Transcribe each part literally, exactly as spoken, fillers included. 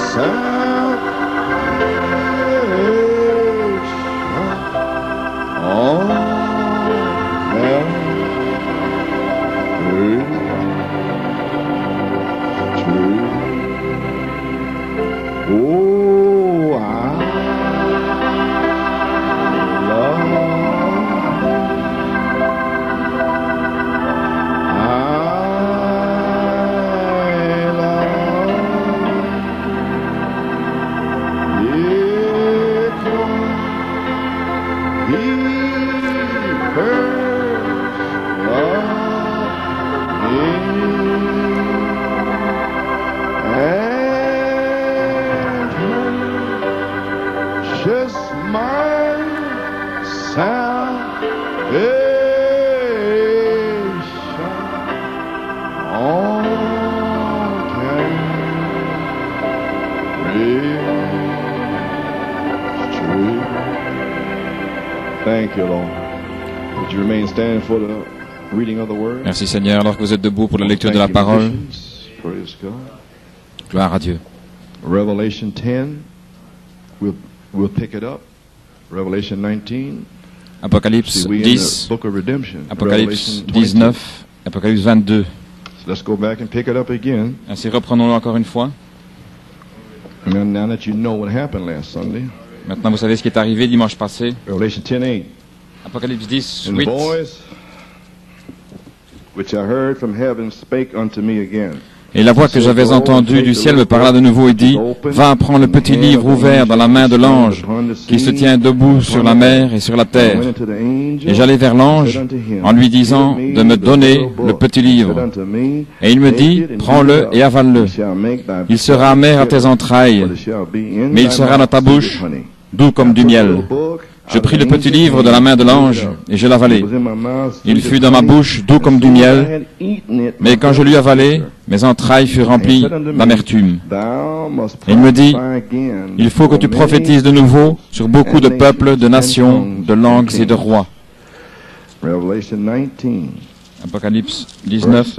Merci Seigneur, alors que vous êtes debout pour la lecture de la parole. Gloire à Dieu. Revelation ten, we'll, we'll pick it up. Revelation nineteen. Apocalypse dix, Apocalypse dix-neuf, Apocalypse vingt-deux. Let's go back and pick it up again. Ainsi reprenons-le encore une fois. Now that you know what happened last Sunday. Maintenant vous savez ce qui est arrivé dimanche passé. Revelation ten eight. Apocalypse dix, And huit. the voice which I heard from heaven spake unto me again. Et la voix que j'avais entendue du ciel me parla de nouveau et dit, va prendre le petit livre ouvert dans la main de l'ange qui se tient debout sur la mer et sur la terre. Et j'allai vers l'ange en lui disant de me donner le petit livre. Et il me dit, prends-le et avale-le. Il sera amer à tes entrailles, mais il sera dans ta bouche doux comme du miel. Je pris le petit livre de la main de l'ange et je l'avalai. Il fut dans ma bouche doux comme du miel, mais quand je l'eus avalé, mes entrailles furent remplies d'amertume. Et il me dit, il faut que tu prophétises de nouveau sur beaucoup de peuples, de nations, de langues et de rois. Apocalypse dix-neuf,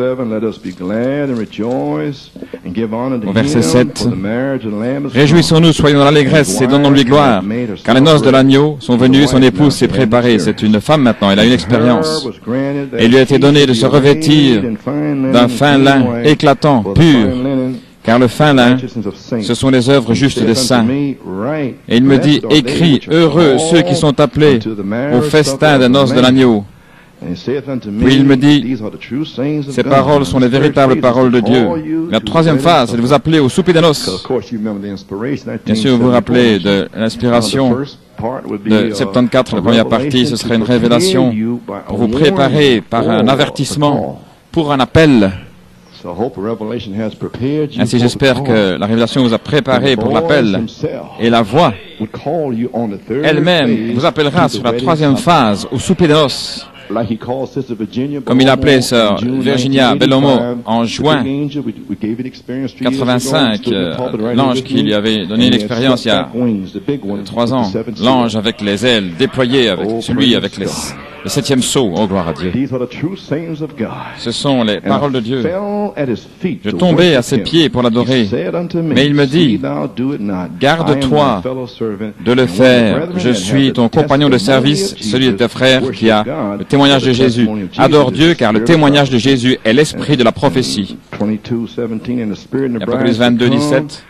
au verset sept. Réjouissons-nous, soyons dans l'allégresse et donnons-lui gloire, car les noces de l'agneau sont venues, son épouse s'est préparée. C'est une femme maintenant, elle a une expérience. Et il lui a été donné de se revêtir d'un fin lin éclatant, pur, car le fin lin, ce sont les œuvres justes des saints. Et il me dit, écris, heureux ceux qui sont appelés au festin des noces de l'agneau. Puis il me dit, ces paroles sont les véritables paroles de Dieu. La troisième phase, c'est de vous appeler au souper des noces. Bien sûr, vous vous rappelez de l'inspiration de soixante-quatorze, la première partie, ce serait une révélation pour vous préparer par un avertissement pour un appel. Ainsi, j'espère que la révélation vous a préparé pour l'appel et la voix elle-même vous appellera sur la troisième phase au souper des noces. Comme il appelait sœur Virginia Bellomo en juin quatre-vingt-cinq, euh, l'ange qui lui avait donné l'expérience il y a trois ans, l'ange avec les ailes déployées, avec celui avec les, le septième sceau, oh gloire à Dieu. Ce sont les paroles de Dieu. Je tombais à ses pieds pour l'adorer, mais il me dit, garde-toi de le faire, je suis ton compagnon de service, celui de tes frères qui a le témoignage de Jésus. Adore Dieu, car le témoignage de Jésus est l'esprit de la prophétie. Apocalypse vingt-deux, dix-sept.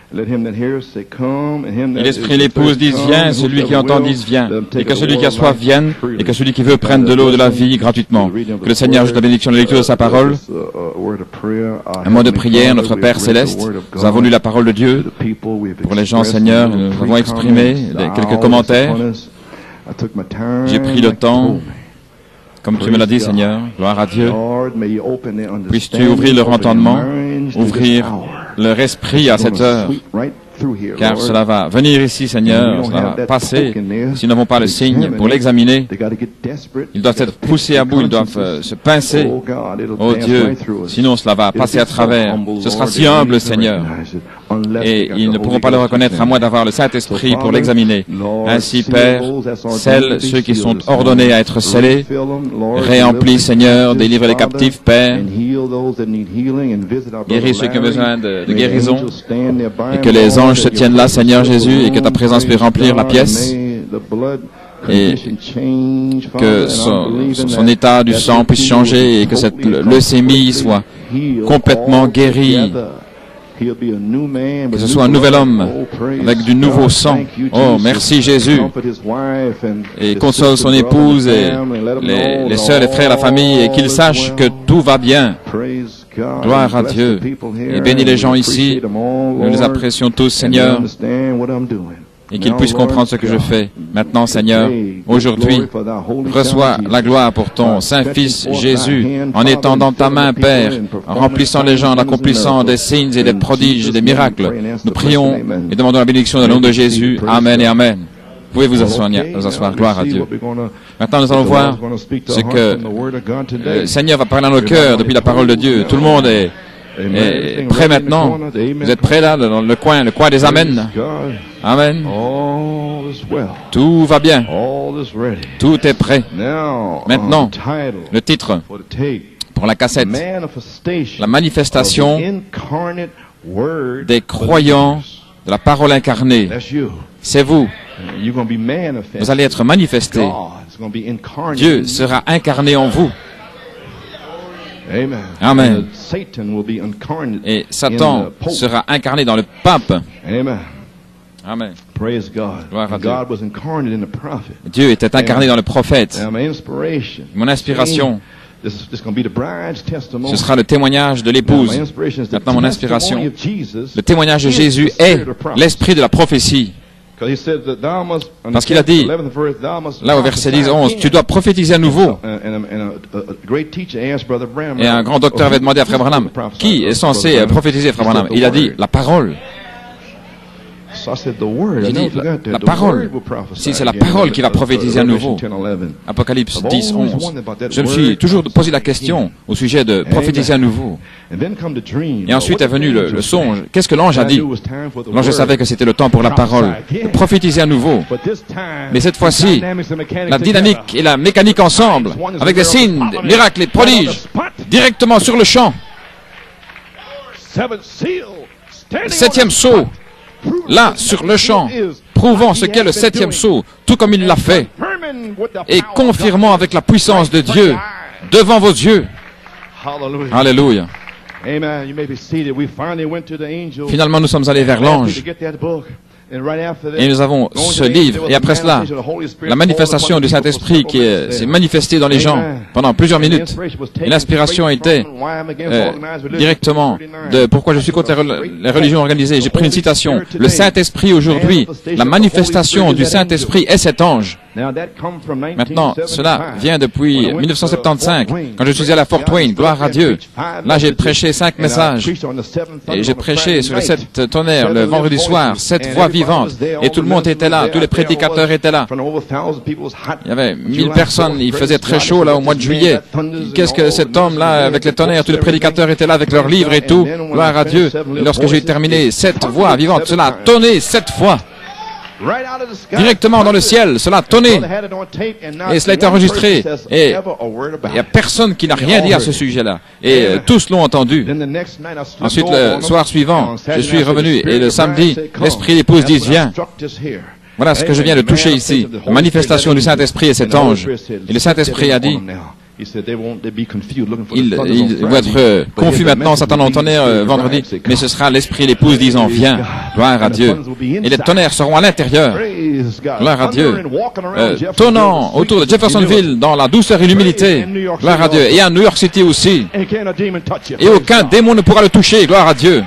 Et l'esprit et l'épouse disent, viens, celui qui entend dise, viens. Et que celui qui a soif vienne, et que celui qui veut prenne de l'eau de la vie gratuitement. Que le Seigneur ajoute la bénédiction de la lecture de sa parole. Un mot de prière, notre Père Céleste. Nous avons lu la parole de Dieu. Pour les gens, Seigneur, nous avons exprimé quelques commentaires. J'ai pris le temps. Comme tu me l'as dit, Seigneur, gloire à Dieu, puisses-tu ouvrir leur entendement, ouvrir leur esprit à cette heure, car cela va venir ici, Seigneur, cela va passer. S'ils n'avons pas le signe pour l'examiner, ils doivent être poussés à bout, ils doivent euh, se pincer. Oh Dieu, sinon cela va passer à travers. Ce sera si humble, Seigneur. et ils ne pourront pas le reconnaître à moins d'avoir le Saint-Esprit pour l'examiner. Ainsi, Père, scelle ceux qui sont ordonnés à être scellés, réemplis, Seigneur, délivre les captifs, Père, guéris ceux qui ont besoin de, de guérison, et que les anges se tiennent là, Seigneur Jésus, et que ta présence puisse remplir la pièce, et que son, son état du sang puisse changer, et que cette leucémie soit complètement guérie, que ce soit un nouvel homme avec du nouveau sang. Oh, merci Jésus. Et console son épouse et les, les sœurs, les frères, la famille, et qu'ils sachent que tout va bien. Gloire à Dieu. Et bénis les gens ici. Nous les apprécions tous, Seigneur. Et qu'ils puissent comprendre ce que je fais. Maintenant, Seigneur, aujourd'hui, reçois la gloire pour ton Saint-Fils Jésus, en étendant ta main, Père, en remplissant les gens, en accomplissant des signes et des prodiges et des miracles. Nous prions et demandons la bénédiction dans le nom de Jésus. Amen et Amen. Vous pouvez vous asseoir, vous asseoir. Gloire à Dieu. Maintenant, nous allons voir ce que le Seigneur va parler dans nos cœurs depuis la parole de Dieu. Tout le monde est, est prêt maintenant. Vous êtes prêts là, dans le coin, le coin des Amen. Amen. Tout va bien. Tout est prêt. Maintenant, le titre pour la cassette, la manifestation des croyants de la parole incarnée. C'est vous. Vous allez être manifestés. Dieu sera incarné en vous. Amen. Et Satan sera incarné dans le pape. Amen. Gloire à Dieu. Dieu était incarné dans le prophète. Mon inspiration, ce sera le témoignage de l'épouse. Maintenant, mon inspiration, le témoignage de Jésus est l'esprit de la prophétie. Parce qu'il a dit, là au verset dix onze, tu dois prophétiser à nouveau. Et un grand docteur avait demandé à Frère Branham, qui est censé prophétiser, Frère Branham? Il a dit, la parole. J'ai dit, la, la parole. Si c'est la parole qui va prophétiser à nouveau. Apocalypse dix, onze. Je me suis toujours posé la question au sujet de prophétiser à nouveau. Et ensuite est venu le, le songe. Qu'est-ce que l'ange a dit? L'ange savait que c'était le temps pour la parole. De prophétiser à nouveau. Mais cette fois-ci, la dynamique et la mécanique ensemble, avec des signes, des miracles et prodiges, directement sur le champ. Le septième sceau. Là, sur le champ, prouvant ce qu'est le septième sceau, tout comme il l'a fait, et confirmant avec la puissance de Dieu, devant vos yeux. Alléluia. Finalement, nous sommes allés vers l'ange. Et nous avons ce livre. Et après cela, la manifestation du Saint-Esprit qui s'est manifestée dans les gens pendant plusieurs minutes. Et l'inspiration était euh, directement de pourquoi je suis contre les religions organisées. J'ai pris une citation. Le Saint-Esprit aujourd'hui, la manifestation du Saint-Esprit est cet ange. Maintenant, cela vient depuis mille neuf cent soixante-quinze, quand je suis allé à Fort Wayne, gloire à Dieu. Là, j'ai prêché cinq messages, et j'ai prêché sur les sept tonnerres le vendredi soir, sept voix vivantes, et tout le monde était là, tous les prédicateurs étaient là. Il y avait mille personnes, il faisait très chaud là au mois de juillet. Qu'est-ce que cet homme-là, avec les tonnerres, tous les prédicateurs étaient là avec leurs livres et tout, gloire à Dieu. Et lorsque j'ai terminé, sept voix vivantes, cela a tonné sept fois. Directement dans le ciel, cela a tonné. Et cela a été enregistré. Et il n'y a personne qui n'a rien dit à ce sujet-là. Et euh, tous l'ont entendu. Ensuite, le soir suivant, je suis revenu. Et le samedi, l'esprit d'épouse dit, viens. Voilà ce que je viens de toucher ici. La manifestation du Saint-Esprit et cet ange. Et le Saint-Esprit a dit, ils, ils vont être confus maintenant, Satan entendait euh, vendredi, mais ce sera l'esprit et l'épouse disant, viens, gloire à Dieu. Et les tonnerres seront à l'intérieur, gloire à Dieu, euh, tonnant autour de Jeffersonville dans la douceur et l'humilité, gloire à Dieu, et à New York City aussi. Et aucun démon ne pourra le toucher, gloire à Dieu.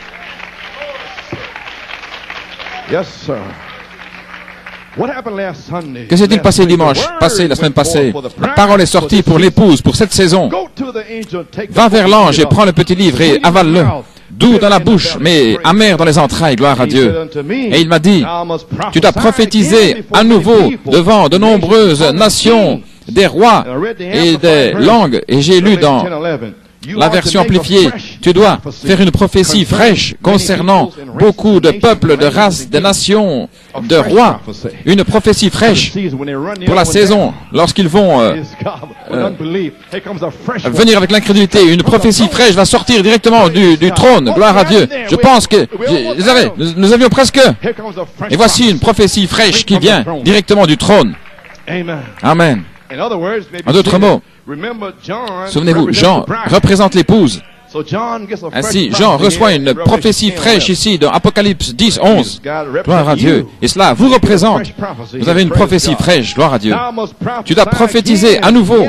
Que s'est-il passé dimanche passé, la semaine passée? La parole est sortie pour l'épouse, pour cette saison. Va vers l'ange et prends le petit livre et avale-le. Doux dans la bouche, mais amer dans les entrailles, gloire à Dieu. Et il m'a dit, tu dois prophétiser à nouveau devant de nombreuses nations, des rois et des langues. Et j'ai lu dans La version amplifiée, tu dois faire une prophétie fraîche concernant beaucoup de peuples, de races, de nations, de rois. Une prophétie fraîche pour la saison, lorsqu'ils vont euh, euh, venir avec l'incrédulité. Une prophétie fraîche va sortir directement du, du trône. Gloire à Dieu. Je pense que vous avez, nous, nous avions presque. Et voici une prophétie fraîche qui vient directement du trône. Amen. En d'autres mots, souvenez-vous, Jean représente l'épouse. Ainsi, Jean reçoit une prophétie fraîche ici dans Apocalypse dix, onze. Gloire à Dieu. Et cela vous représente. Vous avez une prophétie fraîche. Gloire à Dieu. Tu dois prophétiser à nouveau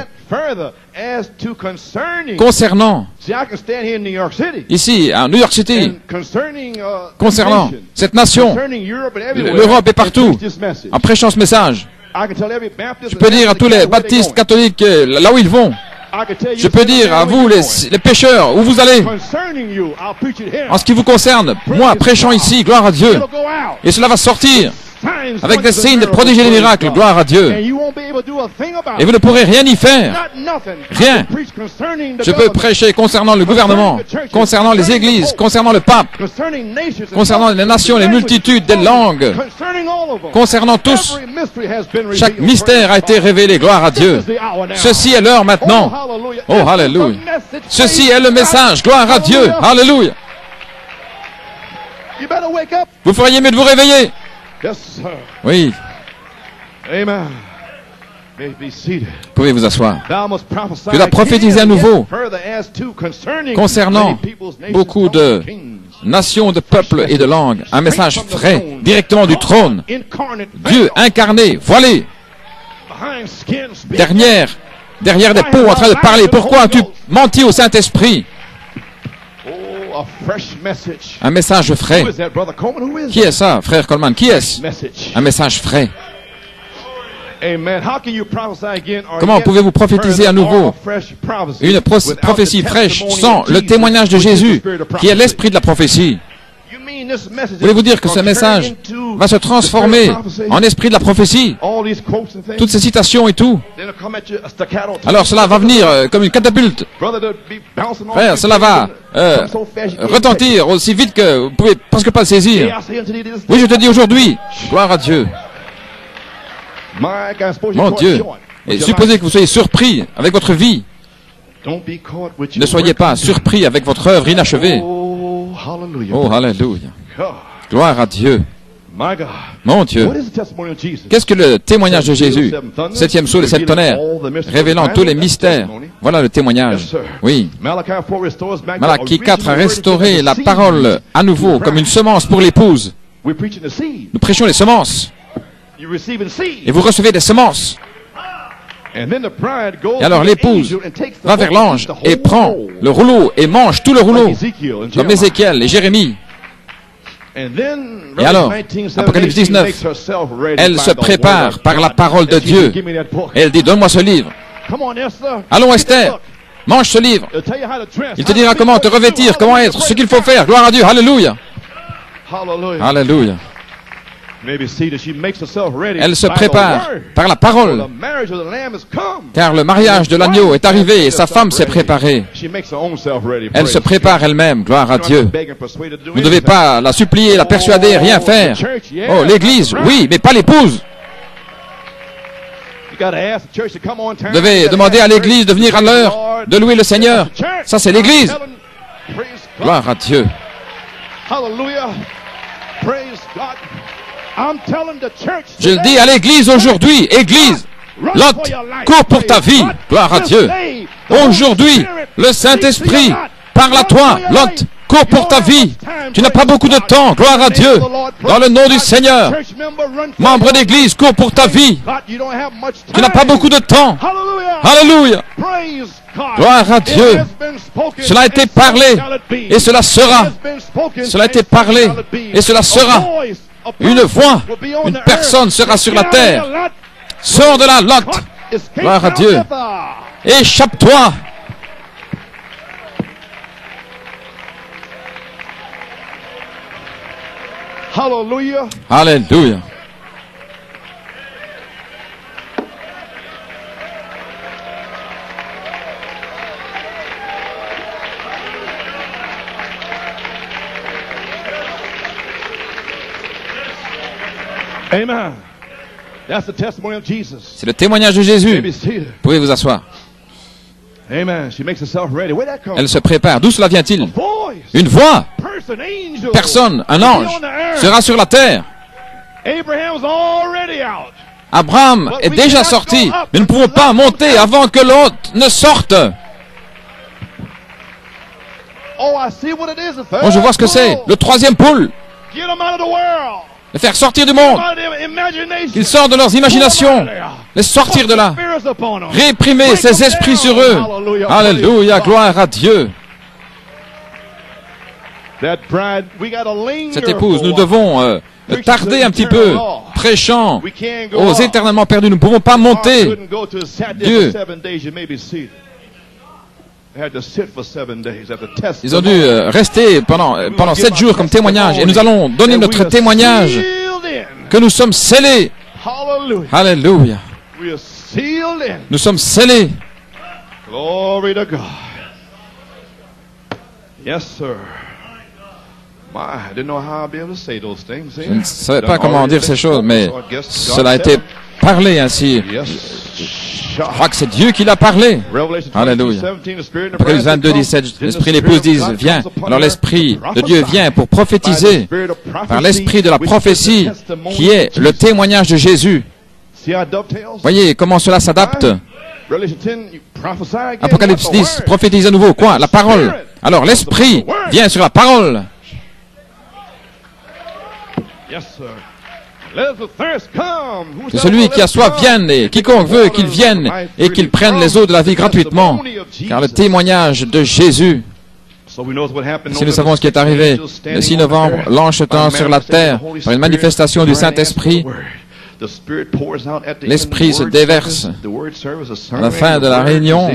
concernant, ici, à New York City, concernant cette nation, l'Europe et partout, en prêchant ce message. Je peux dire à tous les baptistes catholiques, là où ils vont, je peux dire à vous, les, les pécheurs, où vous allez. En ce qui vous concerne, moi, prêchant ici, gloire à Dieu. Et cela va sortir avec des signes, des prodiges et des miracles, gloire à Dieu. Et vous ne pourrez rien y faire. Rien. Je peux prêcher concernant le gouvernement, concernant les églises, concernant le pape, concernant les nations, les multitudes, des langues, concernant tous. Chaque mystère a été révélé, gloire à Dieu. Ceci est l'heure maintenant. Oh, alléluia. Ceci est le message, gloire à Dieu. Alléluia. Vous feriez mieux de vous réveiller. Oui. Pouvez vous asseoir. Tu dois prophétiser à nouveau concernant beaucoup de nations, de peuples et de langues. Un message frais, directement du trône. Dieu incarné, voilé. Derrière, derrière des peaux en train de parler. Pourquoi as-tu menti au Saint-Esprit? Un message frais. Qui est ça, frère Coleman? Qui est-ce? Un message frais. Comment pouvez-vous prophétiser à nouveau une prophétie fraîche sans le témoignage de Jésus, qui est l'esprit de la prophétie? Voulez-vous dire que ce message va se transformer en esprit de la prophétie? Toutes ces citations et tout. Alors cela va venir euh, comme une catapulte. Frère, cela va euh, retentir aussi vite que vous ne pouvez presque pas le saisir. Oui, je te dis aujourd'hui, gloire à Dieu. Mon Dieu. Et supposez que vous soyez surpris avec votre vie. Ne soyez pas surpris avec votre œuvre inachevée. Oh, alléluia. Gloire à Dieu. Mon Dieu. Qu'est-ce que le témoignage de Jésus? Septième sceau, le septonnaire, révélant tous les mystères. Voilà le témoignage. Oui. Malachie quatre a restauré la parole à nouveau comme une semence pour l'épouse. Nous prêchons les semences. Et vous recevez des semences. Et alors l'épouse va vers l'ange et prend le rouleau et mange tout le rouleau, comme Ézéchiel et Jérémie. Et alors, Apocalypse dix-neuf, elle se prépare par la parole de Dieu. Et elle dit, donne-moi ce livre. Allons Esther, mange ce livre. Il te dira comment te revêtir, comment être, ce qu'il faut faire. Gloire à Dieu, alléluia. Alléluia. Elle se prépare par la parole, car le mariage de l'agneau est arrivé et sa femme s'est préparée. Elle se prépare elle-même, gloire à Dieu. Vous ne devez pas la supplier, la persuader, rien faire. Oh, l'église, oui, mais pas l'épouse. Vous devez demander à l'église de venir à l'heure, de louer le Seigneur. Ça, c'est l'église. Gloire à Dieu. Je le dis à l'église aujourd'hui, église, Lot, cours pour ta vie, gloire à Dieu. Aujourd'hui, le Saint-Esprit parle à toi, Lot, cours pour ta vie. Tu n'as pas beaucoup de temps, gloire à Dieu. Dans le nom du Seigneur, membre d'église, cours pour ta vie. Tu n'as pas beaucoup de temps. Alléluia. Gloire à Dieu. Cela a été parlé et cela sera. Cela a été parlé et cela sera. Une voix, une personne sera sur la terre. Sors de là, Lot. Gloire à Dieu. Échappe-toi. Alléluia. Alléluia. Amen. That's the testimony of Jesus. C'est le témoignage de Jésus. Vous pouvez vous asseoir. Amen. She makes herself ready. Where that comes Elle se prépare. D'où cela vient-il? from? Voice. Une voix. Person, angel. Personne, un ange, sera sur la terre. Abraham's already out. Abraham est déjà sorti. Mais nous ne pouvons pas monter avant que l'autre ne sorte. Oh, I see what it is. The third Bon, je vois ce que c'est. pull. Le troisième poule. Get them out of the world. Les faire sortir du monde. Out of their imagination. Qu'ils sortent de leurs imaginations. Les sortir de là. Spirits upon them. Réprimer ces esprits sur eux. Alléluia, gloire à Dieu. That bride, we gotta linger Cette épouse, for nous a devons euh, tarder un petit peu, prêchant We can't go aux off. éternellement perdus. Nous ne pouvons pas God monter. couldn't go to a sat there Dieu. for seven days. You may be seated. They had to sit for seven days at the test. Ils ont dû euh, rester pendant, euh, pendant sept jours comme témoignage. Et nous allons donner notre témoignage que nous sommes scellés. Hallelujah. Alléluia. We are sealed in. Nous sommes scellés. Glory to God. Yes, sir. My, I didn't know how I'd be able to say those things. Je ne savais pas comment dire ces choses, mais cela a été parlé ainsi. Je crois que c'est Dieu qui l'a parlé. Alléluia. Apocalypse vingt-deux, dix-sept, l'Esprit et l'épouse disent, viens. Alors l'Esprit de Dieu vient pour prophétiser par l'Esprit de la prophétie qui est le témoignage de Jésus. Voyez comment cela s'adapte. Apocalypse dix, prophétise à nouveau. Quoi? La parole. Alors l'Esprit vient sur la parole. Que celui qui a soif vienne, et quiconque veut qu'il vienne et qu'il prenne les eaux de la vie gratuitement. Car le témoignage de Jésus. Si nous savons ce qui est arrivé le six novembre, l'ange se tend sur la terre par une manifestation du Saint-Esprit. L'Esprit se déverse à la fin de la réunion.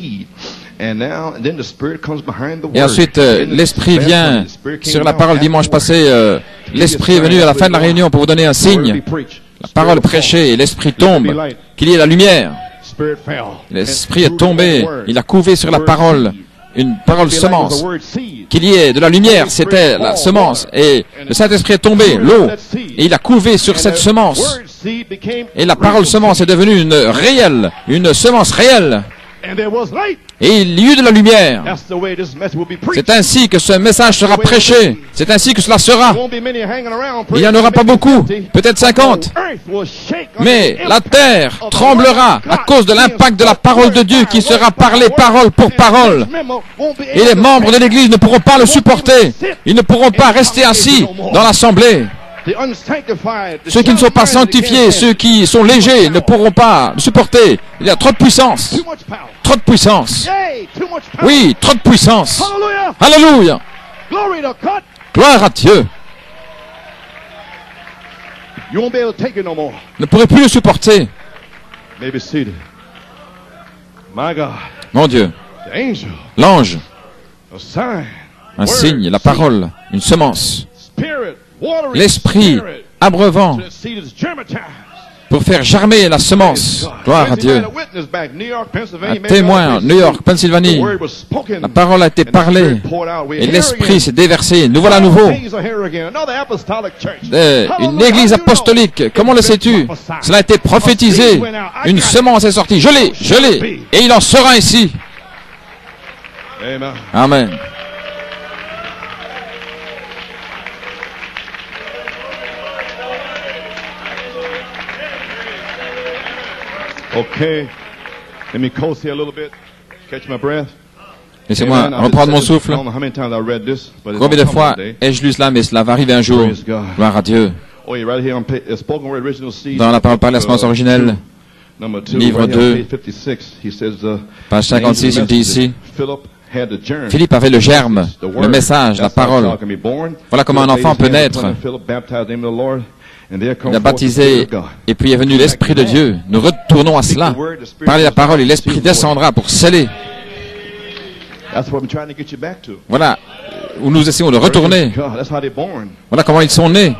Et ensuite, euh, l'Esprit vient sur la parole dimanche passé. Euh, L'Esprit est venu à la fin de la réunion pour vous donner un signe. La parole prêchée et l'Esprit tombe. Qu'il y ait la lumière. L'Esprit est tombé. Il a couvé sur la parole. Une parole semence. Qu'il y ait de la lumière, c'était la semence. Et le Saint-Esprit est tombé, l'eau. Et il a couvé sur cette semence. Et la parole semence est devenue une réelle, une semence réelle. Et il y eut de la lumière. C'est ainsi que ce message sera prêché. C'est ainsi que cela sera. Il n'y en aura pas beaucoup, peut-être cinquante. Mais la terre tremblera à cause de l'impact de la parole de Dieu qui sera parlée parole pour parole. Et les membres de l'Église ne pourront pas le supporter. Ils ne pourront pas rester assis dans l'assemblée. Ceux qui ne sont pas sanctifiés, ceux qui sont légers, ne pourront pas le supporter. Il y a trop de puissance. Trop de puissance. Oui, trop de puissance. Alléluia. Gloire à Dieu. Vous ne pourrez plus le supporter. Mon Dieu. L'ange. Un signe, la parole, une semence. L'Esprit abreuvant pour faire germer la semence. Gloire à Dieu. Un témoin, New York, Pennsylvanie. La parole a été parlée et l'Esprit s'est déversé. Nous voilà à nouveau. Euh, une église apostolique. Comment le sais-tu? Cela a été prophétisé. Une semence est sortie. Je l'ai, je l'ai. Et il en sera ainsi. Amen. Okay, let me coast here a little bit, catch my breath. Laissez-moi reprendre mon souffle. Combien de fois ai-je lu cela, mais cela va arriver un jour. Gloire à Dieu. Dans la parole par la semence originelle, livre deux, page cinquante-six, il dit ici, Philippe avait le germe, le message, la parole. Voilà comment un enfant peut naître. Il a baptisé, et puis est venu l'Esprit de Dieu. Nous retournons à cela. Parlez la parole et l'Esprit descendra pour sceller. Voilà où nous essayons de retourner. Voilà comment ils sont nés.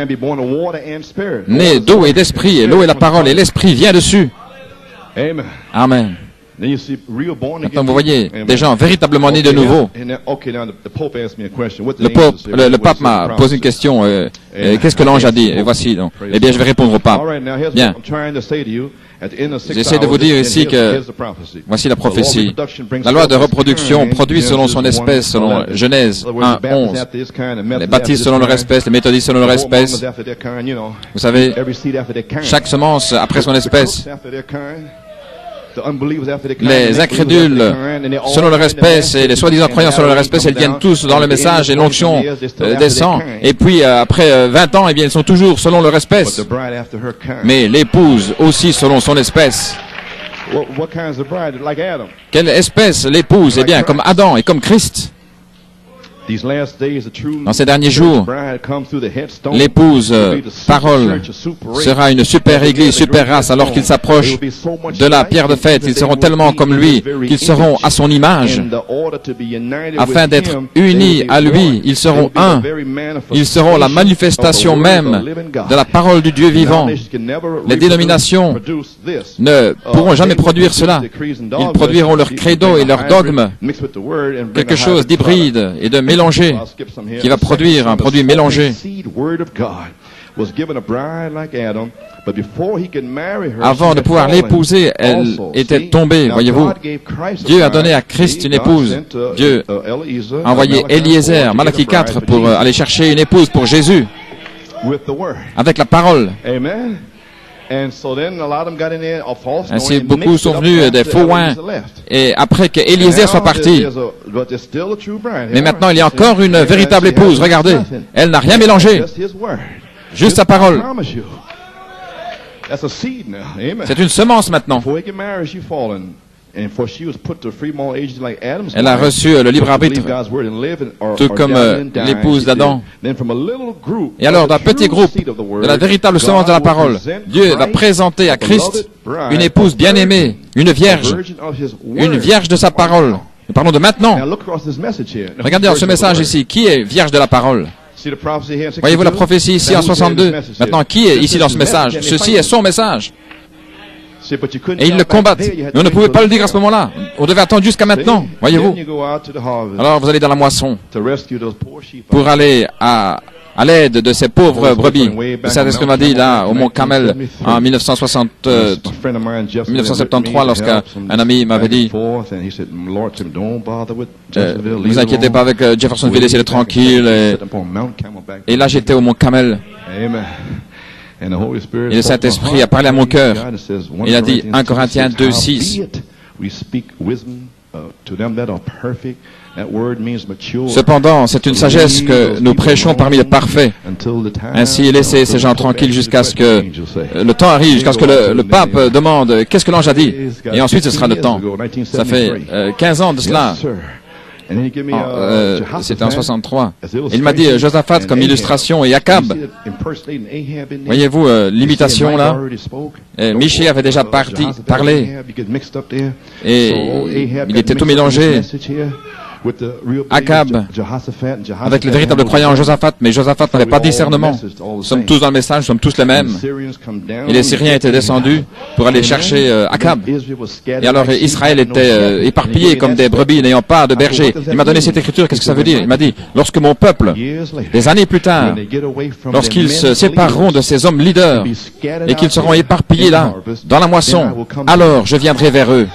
Nés d'eau et d'esprit, et l'eau est la parole, et l'Esprit vient dessus. Amen. Maintenant, vous voyez des gens véritablement nés de nouveau. Le, pope, le, le pape m'a posé une question. Euh, Qu'est-ce que l'ange a dit? Et voici donc. Eh bien, je vais répondre au pape. Bien. J'essaie de vous dire ici que voici la prophétie. La loi de reproduction produit selon son espèce, selon Genèse un, onze. Les baptistes selon leur espèce, les méthodistes selon leur espèce. Vous savez, chaque semence après son espèce. Les incrédules selon leur espèce et les soi-disant croyants selon leur espèce, ils viennent tous dans le message et l'onction euh, descend. Et puis euh, après euh, vingt ans, eh bien, ils sont toujours selon leur espèce. Mais l'épouse aussi selon son espèce. Quelle espèce l'épouse? Eh bien, comme Adam et comme Christ. Dans ces derniers jours, l'épouse euh, parole sera une super église, super race, alors qu'ils s'approchent de la pierre de fête. Ils seront tellement comme lui qu'ils seront à son image. Afin d'être unis à lui, ils seront un. Ils seront la manifestation même de la parole du Dieu vivant. Les dénominations ne pourront jamais produire cela. Ils produiront leur credo et leur dogme, quelque chose d'hybride et de mélangé, qui va produire un produit mélangé. Avant de pouvoir l'épouser, elle était tombée, voyez-vous. Dieu a donné à Christ une épouse. Dieu a envoyé Eliezer, Malachie quatre, pour aller chercher une épouse pour Jésus, avec la parole. Ainsi, beaucoup sont venus des faux oins, et après que Eliezer soit parti. Mais maintenant, il y a encore une véritable épouse. Regardez, elle n'a rien mélangé. Juste sa parole. C'est une semence maintenant. Elle a reçu le libre arbitre, tout comme euh, l'épouse d'Adam. Et alors, d'un petit groupe de la véritable semence de la parole, Dieu va présenter à Christ une épouse bien-aimée, une vierge, une vierge de sa parole. Nous parlons de maintenant. Regardez dans ce message ici, qui est vierge de la parole? Voyez-vous la prophétie ici en soixante-deux? Maintenant, qui est ici dans ce message? Ceci est son message. Et ils le combattent. Mais on ne pouvait pas le dire à ce moment-là. On devait attendre jusqu'à maintenant, voyez-vous. Alors vous allez dans la moisson pour aller à, à l'aide de ces pauvres brebis. Vous savez ce que m'a dit là au Mont Carmel en mille neuf cent soixante, euh, mille neuf cent soixante-treize lorsqu'un ami m'avait dit euh, ne vous inquiétez pas avec euh, Jeffersonville, essayez d'être tranquille. Et, et là j'étais au Mont Carmel. Et le Saint-Esprit a parlé à mon cœur. Il a dit un Corinthiens deux, six. Cependant, c'est une sagesse que nous prêchons parmi les parfaits. Ainsi, laissez ces gens tranquilles jusqu'à ce que le temps arrive, jusqu'à ce que le, le pape demande qu'est-ce que l'ange a dit. Et ensuite, ce sera le temps. Ça fait euh, quinze ans de cela. Oh, euh, c'était en soixante-trois. Il m'a dit euh, Josaphat comme illustration et Akab. Voyez-vous euh, l'imitation là? Et Michée avait déjà parti, parlé. Et il était tout mélangé. Akab, avec le véritable croyant Josaphat, mais Josaphat n'avait pas de discernement. Nous sommes tous dans le message, nous sommes tous les mêmes. Et les Syriens étaient descendus pour aller chercher euh, Akab. Et alors Israël était euh, éparpillé comme des brebis n'ayant pas de berger. Il m'a donné cette écriture, qu'est-ce que ça veut dire? Il m'a dit, lorsque mon peuple, des années plus tard, lorsqu'ils se sépareront de ces hommes leaders et qu'ils seront éparpillés là, dans la moisson, alors je viendrai vers eux.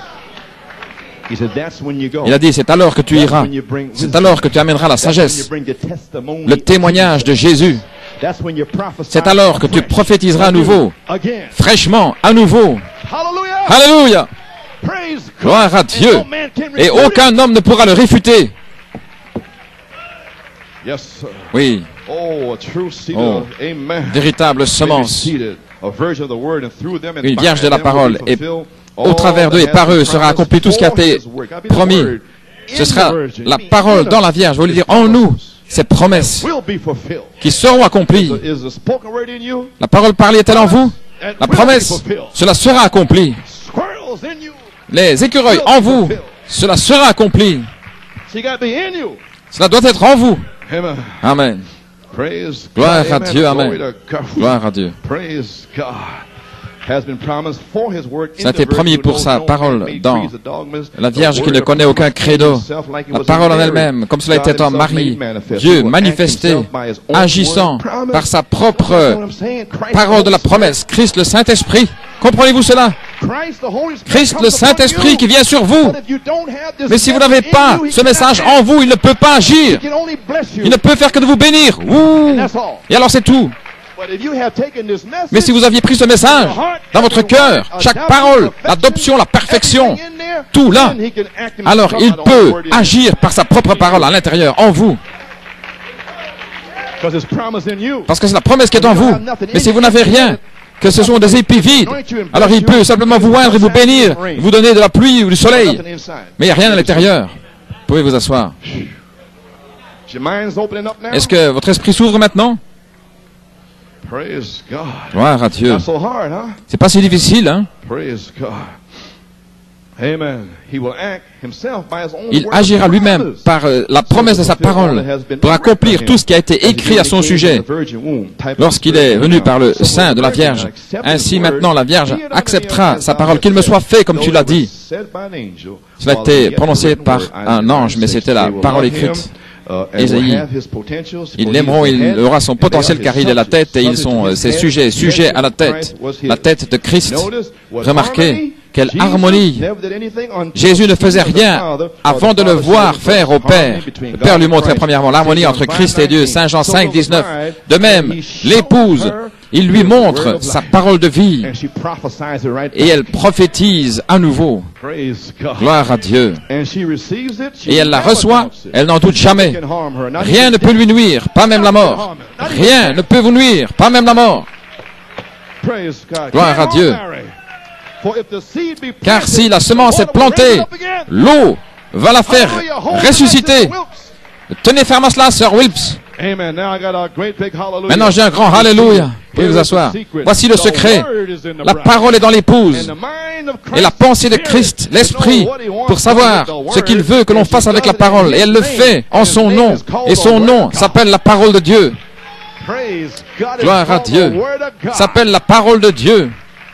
Il a dit, c'est alors que tu iras. C'est alors que tu amèneras la sagesse, le témoignage de Jésus. C'est alors que tu prophétiseras à nouveau, fraîchement, à nouveau. Alléluia! Gloire à Dieu! Et aucun homme ne pourra le réfuter. Oui. Oh, véritable semence. Une vierge de la parole. Et au travers d'eux et par eux sera accompli tout ce qui a été promis. Ce sera la parole dans la Vierge. Je veux dire, en nous, ces promesses qui seront accomplies. La parole parlée est-elle en vous? La promesse, cela sera accompli. Les écureuils en vous, cela sera accompli. Cela doit être en vous. Amen. Gloire à Dieu, amen. Gloire à Dieu. Ça a été promis pour sa parole dans la Vierge qui ne connaît aucun credo. La parole en elle-même, comme cela était en Marie, Dieu manifesté, agissant par sa propre parole de la promesse, Christ le Saint-Esprit. Comprenez-vous cela? Christ le Saint-Esprit qui vient sur vous. Mais si vous n'avez pas ce message en vous, il ne peut pas agir. Il ne peut faire que de vous bénir. Ouh. Et alors c'est tout. Mais si vous aviez pris ce message dans votre cœur, chaque parole, l'adoption, la perfection, tout là, alors il peut agir par sa propre parole à l'intérieur, en vous. Parce que c'est la promesse qui est en vous. Mais si vous n'avez rien, que ce sont des épis vides, alors il peut simplement vous oindre et vous bénir, vous donner de la pluie ou du soleil. Mais il n'y a rien à l'intérieur. Vous pouvez vous asseoir. Est-ce que votre esprit s'ouvre maintenant? Gloire à Dieu. C'est pas si difficile, hein? Il agira lui-même par euh, la promesse de sa parole pour accomplir tout ce qui a été écrit à son sujet lorsqu'il est venu par le sein de la Vierge. Ainsi maintenant la Vierge acceptera sa parole, qu'il me soit fait comme tu l'as dit. Cela a été prononcé par un ange, mais c'était la parole écrite. Ésaïe, ils l'aimeront, il aura son potentiel car il est la tête et ils sont euh, ses sujets, sujets à la tête, la tête de Christ. Remarquez quelle harmonie. Jésus ne faisait rien avant de le voir faire au Père. Le Père lui montrait premièrement l'harmonie entre Christ et Dieu. Saint Jean cinq, dix-neuf. De même, l'épouse, il lui montre sa parole de vie et elle prophétise à nouveau. Gloire à Dieu. Et elle la reçoit, elle n'en doute jamais. Rien ne peut lui nuire, pas même la mort. Rien ne peut vous nuire, pas même la mort. Gloire à Dieu. Car si la semence est plantée, l'eau va la faire ressusciter. Tenez ferme à cela, sœur Wilps. Maintenant, j'ai un grand Alléluia. Vous pouvez vous asseoir. Voici le secret. La parole est dans l'épouse. Et la pensée de Christ, l'Esprit, pour savoir ce qu'il veut que l'on fasse avec la parole. Et elle le fait en son nom. Et son nom s'appelle la parole de Dieu. Gloire à Dieu. S'appelle la parole de Dieu.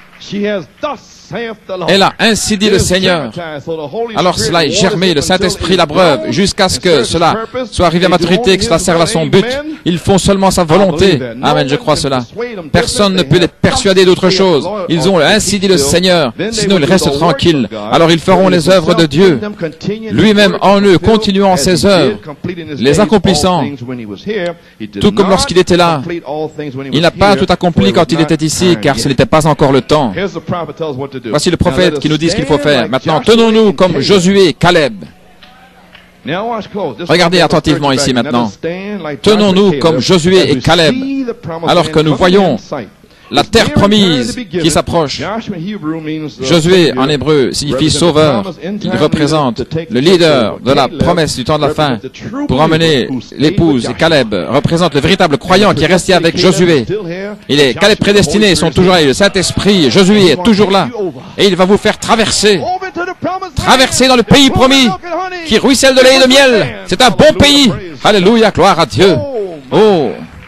Elle a ainsi dit le Seigneur. Alors cela est germé, le Saint-Esprit l'abreuve, jusqu'à ce que cela soit arrivé à maturité, que cela serve à son but. Ils font seulement sa volonté. Amen, je crois cela. Personne ne peut les persuader d'autre chose. Ils ont ainsi dit le Seigneur, sinon ils restent tranquilles. Alors ils feront les œuvres de Dieu. Lui-même en eux, continuant ses œuvres, les accomplissant, tout comme lorsqu'il était là. Il n'a pas tout accompli quand il était ici, car ce n'était pas encore le temps. Voici le prophète qui nous dit ce qu'il faut faire. Maintenant, tenons-nous comme Josué et Caleb. Regardez attentivement ici maintenant. Tenons-nous comme Josué et Caleb, alors que nous voyons la terre promise qui s'approche. Josué, en hébreu, signifie sauveur. Il représente le leader de la promesse du temps de la fin pour emmener l'épouse. Et Caleb représente le véritable croyant qui est resté avec Josué. Il est Caleb prédestiné, ils sont toujours là. Le Saint-Esprit, Josué est toujours là. Et il va vous faire traverser. Traverser dans le pays promis qui ruisselle de lait et de miel. C'est un bon pays. Alléluia, gloire à Dieu. Oh!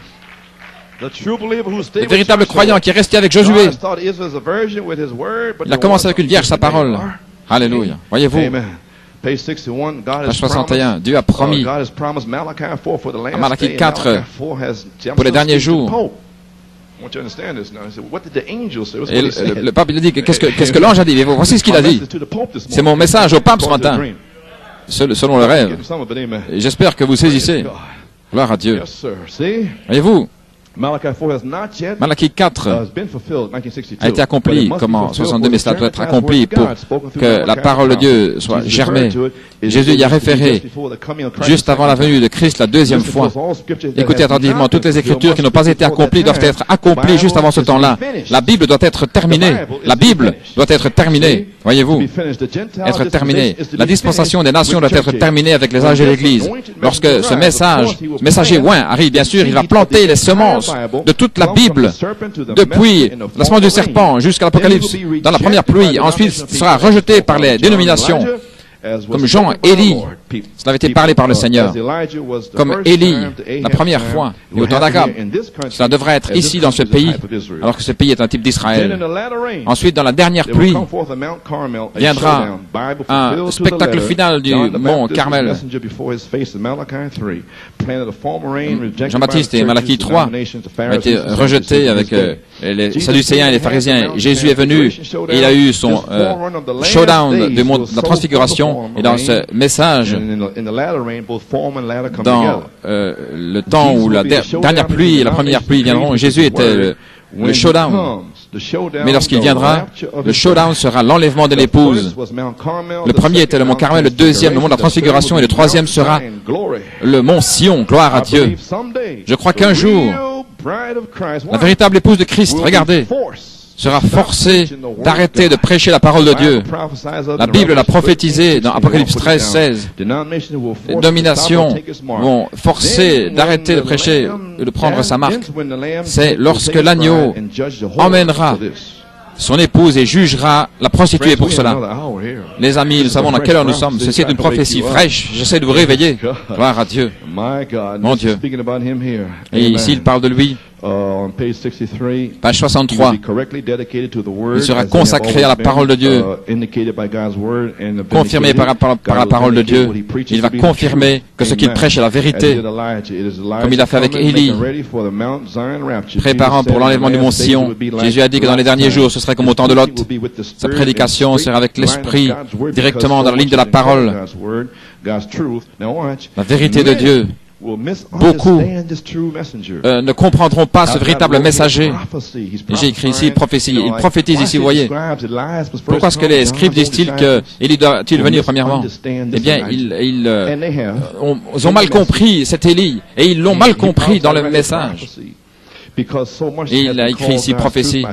Le véritable croyant qui est resté avec Josué. Il a commencé avec une vierge, sa parole. Alléluia. Voyez-vous, page soixante et un, Dieu a promis à Malachie quatre pour les derniers jours. Et le, le, le pape il a dit, qu'est-ce que, qu'est-ce que l'ange a dit? Et voici ce qu'il a dit. C'est mon message au pape ce matin, selon le rêve. Et j'espère que vous saisissez. Gloire à Dieu. Voyez-vous, Malachie quatre a été accompli comme en soixante-deux, mais cela doit être accompli pour que la parole de Dieu soit germée. Jésus y a référé juste avant la venue de Christ la deuxième fois. Écoutez attentivement, toutes les Écritures qui n'ont pas été accomplies doivent être accomplies juste avant ce temps-là. La Bible doit être terminée. La Bible doit être terminée. Voyez-vous, être terminée. La dispensation des nations doit être terminée avec les âges de l'Église. Lorsque ce message, messager oint arrive, bien sûr, il va planter les semences de toute la Bible, depuis la semence du serpent jusqu'à l'Apocalypse, dans la première pluie. Ensuite, il sera rejeté par les dénominations, comme Jean, Élie, Cela avait été parlé par le Seigneur. Comme Élie, la première fois, et au temps d'Akab. Cela devrait être ici, dans ce pays, alors que ce pays est un type d'Israël. Ensuite, dans la dernière pluie, viendra un spectacle final du mont Carmel. Jean-Baptiste et Malachie trois ont été rejetés avec euh, les Sadducéens et les pharisiens. Jésus est venu, et il a eu son euh, showdown du monde de la transfiguration, et dans ce message, dans euh, le temps où la der dernière pluie et la première pluie viendront, Jésus était le, le showdown. Mais lorsqu'il viendra, le showdown sera l'enlèvement de l'épouse. Le premier était le mont Carmel, le deuxième le mont de la transfiguration, et le troisième sera le mont Sion, gloire à Dieu. Je crois qu'un jour, la véritable épouse de Christ, regardez, sera forcée d'arrêter de prêcher la parole de Dieu. La Bible l'a prophétisé dans Apocalypse treize, seize. Les dominations vont forcer d'arrêter de prêcher et de prendre sa marque. C'est lorsque l'agneau emmènera son épouse et jugera la prostituée pour cela. Les amis, nous savons dans quelle heure nous sommes. Ceci est une prophétie fraîche. J'essaie de vous réveiller. Gloire à Dieu. Mon Dieu. Et ici, il parle de lui. Page soixante-trois. Il sera consacré à la parole de Dieu, confirmé par, par, par la parole de Dieu. Il va confirmer que ce qu'il prêche est la vérité, comme il a fait avec Élie, préparant pour l'enlèvement du mont Sion. Jésus a dit que dans les derniers jours, ce serait comme au temps de Lot. Sa prédication sera avec l'esprit, directement dans la ligne de la parole, la vérité de Dieu. Beaucoup euh, ne comprendront pas ce véritable messager. J'ai écrit ici prophétie. Il prophétise ici, vous voyez. Pourquoi est-ce que les scribes disent-ils qu'Élie doit-il venir premièrement? Eh bien, ils, ils, euh, ont, ils ont mal compris cet Élie, et ils l'ont mal compris dans le message. Et il a écrit ici prophétie.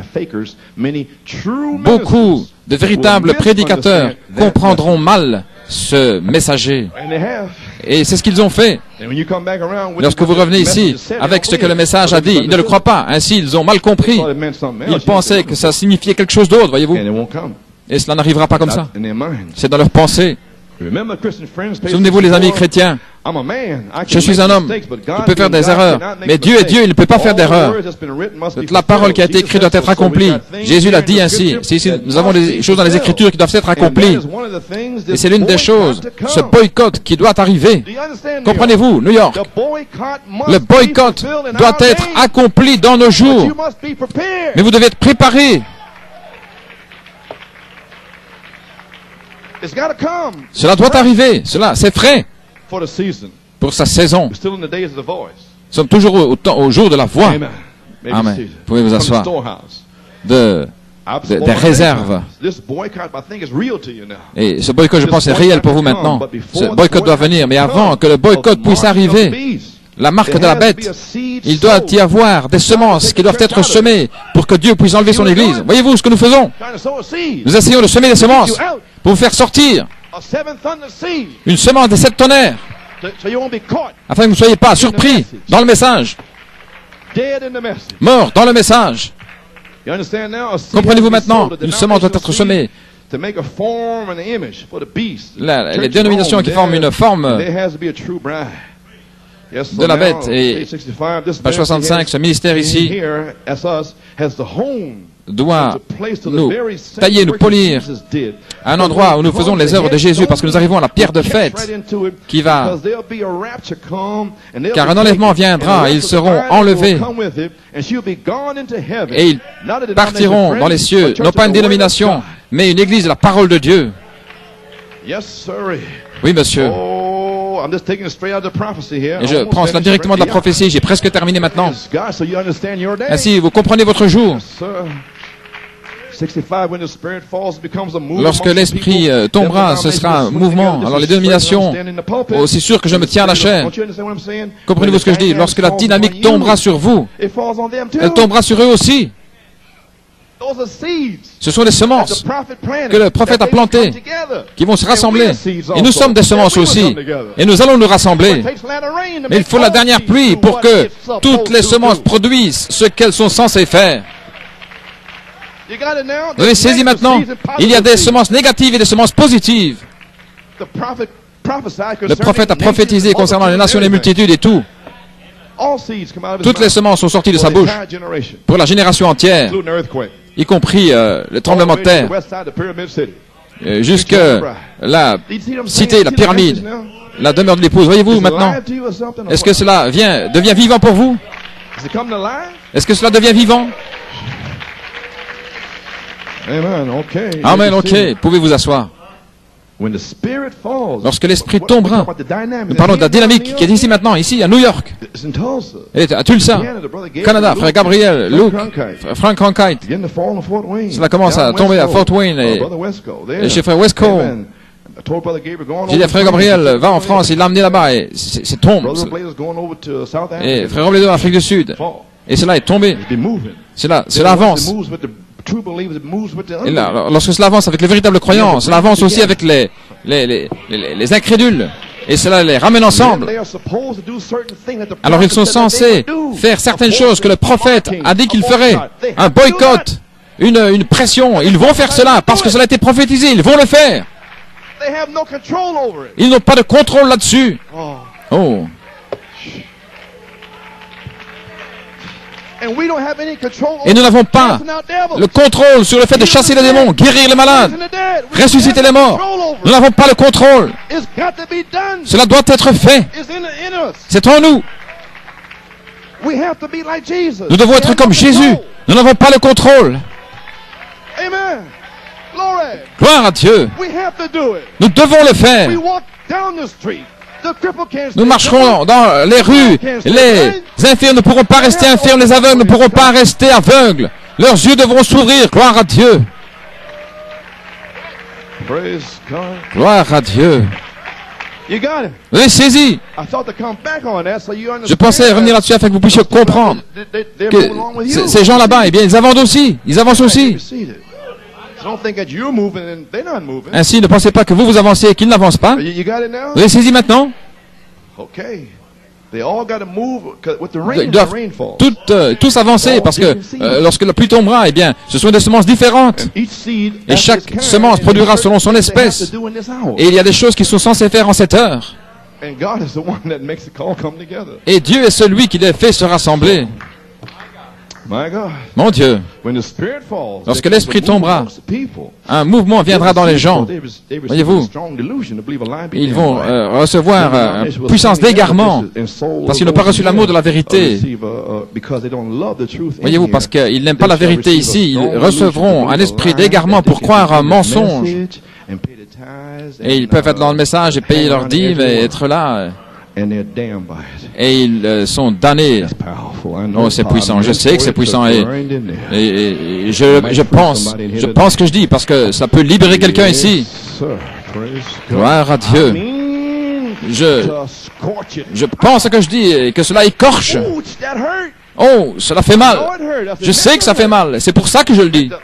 Beaucoup de véritables prédicateurs comprendront mal ce messager. Et c'est ce qu'ils ont fait. Lorsque vous revenez ici avec ce que le message a dit, ils ne le croient pas. Ainsi, ils ont mal compris. Ils pensaient que ça signifiait quelque chose d'autre, voyez-vous. Et cela n'arrivera pas comme ça. C'est dans leur pensée. Souvenez-vous, les amis chrétiens, je suis un homme qui peut faire des erreurs, mais Dieu est Dieu, il ne peut pas faire d'erreur. La parole qui a été écrite doit être accomplie. Jésus l'a dit ainsi. Ici, nous avons des choses dans les Écritures qui doivent être accomplies. Et c'est l'une des choses, ce boycott qui doit arriver. Comprenez-vous, New York, le boycott doit être accompli dans nos jours. Mais vous devez être préparés. Cela doit arriver. Cela, c'est frais pour sa saison. Nous sommes toujours au, temps, au jour de la voix. Amen. Vous pouvez vous asseoir. De, de, des réserves. Et ce boycott, je pense, est réel pour vous maintenant. Ce boycott doit venir. Mais avant que le boycott puisse arriver, la marque de la bête, il doit y avoir des semences qui doivent être semées pour que Dieu puisse enlever son Église. Voyez-vous ce que nous faisons? Nous essayons de semer des semences pour vous faire sortir une semence des sept tonnerres, afin que vous ne soyez pas surpris dans le message, mort dans le message. Comprenez-vous maintenant? Une semence doit être semée. La, les dénominations qui forment une forme de la bête. Et page soixante-cinq, ce ministère ici doit nous tailler, nous polir à un endroit où nous faisons les œuvres de Jésus, parce que nous arrivons à la pierre de fête qui va, car un enlèvement viendra et ils seront enlevés et ils partiront dans les cieux, non pas une dénomination, mais une église de la parole de Dieu. Oui, monsieur. Et je prends cela directement de la prophétie. J'ai presque terminé maintenant. Ainsi, vous comprenez votre jour. Lorsque l'esprit euh, tombera, ce sera un mouvement. Alors les dénominations, oh, c'est sûr que je me tiens à la chaîne. Comprenez-vous ce que je dis? Lorsque la dynamique tombera sur vous, elle tombera sur eux aussi. Ce sont des semences que le prophète a plantées, qui vont se rassembler. Et nous sommes des semences aussi. Et nous allons nous rassembler. Mais il faut la dernière pluie pour que toutes les semences produisent ce qu'elles sont censées faire. Vous avez saisi maintenant? Il y a des semences négatives et des semences positives. Le prophète a prophétisé concernant les nations, les multitudes et tout. Toutes les semences sont sorties de sa bouche pour la génération entière, y compris euh, le tremblement de terre, euh, jusque la cité, la pyramide, la demeure de l'épouse. Voyez-vous maintenant? Est-ce que cela vient, devient vivant pour vous? Est-ce que cela devient vivant? Amen, ok. Pouvez vous asseoir. Lorsque l'Esprit tombera, nous parlons de la dynamique qui est ici maintenant, ici à New York, elle est à Tulsa, Canada, frère Gabriel, Luke, Frank Cronkite. Cela commence à tomber à Fort Wayne et, et chez frère Westco. J'ai dit à frère Gabriel, va en France, il l'a amené là-bas et c'est tombe. Et frère Robledo en Afrique du Sud. Et cela est tombé. Cela, cela avance. Et là, lorsque cela avance avec les véritables croyants, cela avance aussi avec les, les, les, les, les incrédules. Et cela les ramène ensemble. Alors ils sont censés faire certaines choses que le prophète a dit qu'il ferait. Un boycott, une, une pression. Ils vont faire cela parce que cela a été prophétisé. Ils vont le faire. Ils n'ont pas de contrôle là-dessus. Oh. Et nous n'avons pas le contrôle sur le fait de chasser les démons, guérir les malades, ressusciter les morts. Nous n'avons pas le contrôle. Cela doit être fait. C'est en nous. Nous devons être comme Jésus. Nous n'avons pas le contrôle. Gloire à Dieu. Nous devons le faire. Nous marcherons dans les rues. Les infirmes ne pourront pas rester infirmes. Les aveugles ne pourront pas rester aveugles. Leurs yeux devront s'ouvrir. Gloire à Dieu. Gloire à Dieu. Vous avez saisi. Je pensais revenir là-dessus afin que vous puissiez comprendre que ces gens là-bas, eh bien, ils avancent aussi. Ils avancent aussi. Ainsi, ne pensez pas que vous vous avancez et qu'ils n'avancent pas. Vous avez saisi maintenant? Ils doivent toutes, euh, tous avancer parce que euh, lorsque la pluie tombera, eh bien, ce sont des semences différentes. Et chaque semence produira selon son espèce. Et il y a des choses qui sont censées faire en cette heure. Et Dieu est celui qui les fait se rassembler. Mon Dieu, lorsque l'Esprit tombera, un mouvement viendra dans les gens. Voyez-vous, ils vont euh, recevoir euh, une puissance d'égarement parce qu'ils n'ont pas reçu l'amour de la vérité. Voyez-vous, parce qu'ils n'aiment pas la vérité ici, ils recevront un esprit d'égarement pour croire un mensonge. Et ils peuvent être dans le message et payer leur dîme et être là. Et ils euh, sont damnés. Oh, c'est puissant. Je sais que c'est puissant. Et, et, et, et je, je pense, je pense que je dis parce que ça peut libérer quelqu'un ici. Gloire à Dieu. Je, je pense que je dis et que cela écorche. Oh, cela fait mal. Je sais que ça fait mal. C'est pour ça que je le dis.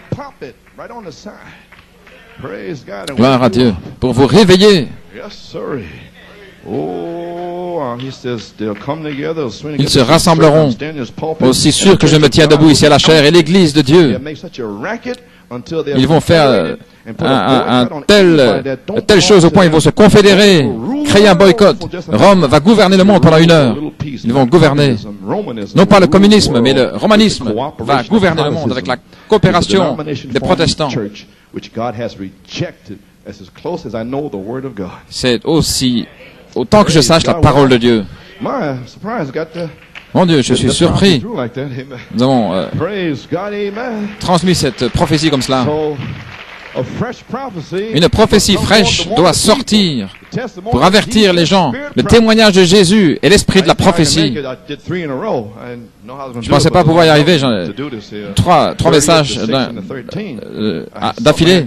Gloire à Dieu. Pour vous réveiller. Ils se rassembleront, aussi sûr que je me tiens debout ici à la chair et l'église de Dieu. Ils vont faire un, un, un tel, telle chose au point ils vont se confédérer, créer un boycott. Rome va gouverner le monde pendant une heure. Ils vont gouverner, non pas le communisme, mais le romanisme va gouverner le monde avec la coopération des protestants. C'est aussi, autant que je sache, la parole de Dieu. Mon Dieu, je suis surpris. Nous avons euh, transmis cette prophétie comme cela. Une prophétie fraîche doit sortir pour avertir les gens. Le témoignage de Jésus et l'esprit de la prophétie. Je ne pensais pas pouvoir y arriver. J'en ai trois, trois messages euh, d'affilée.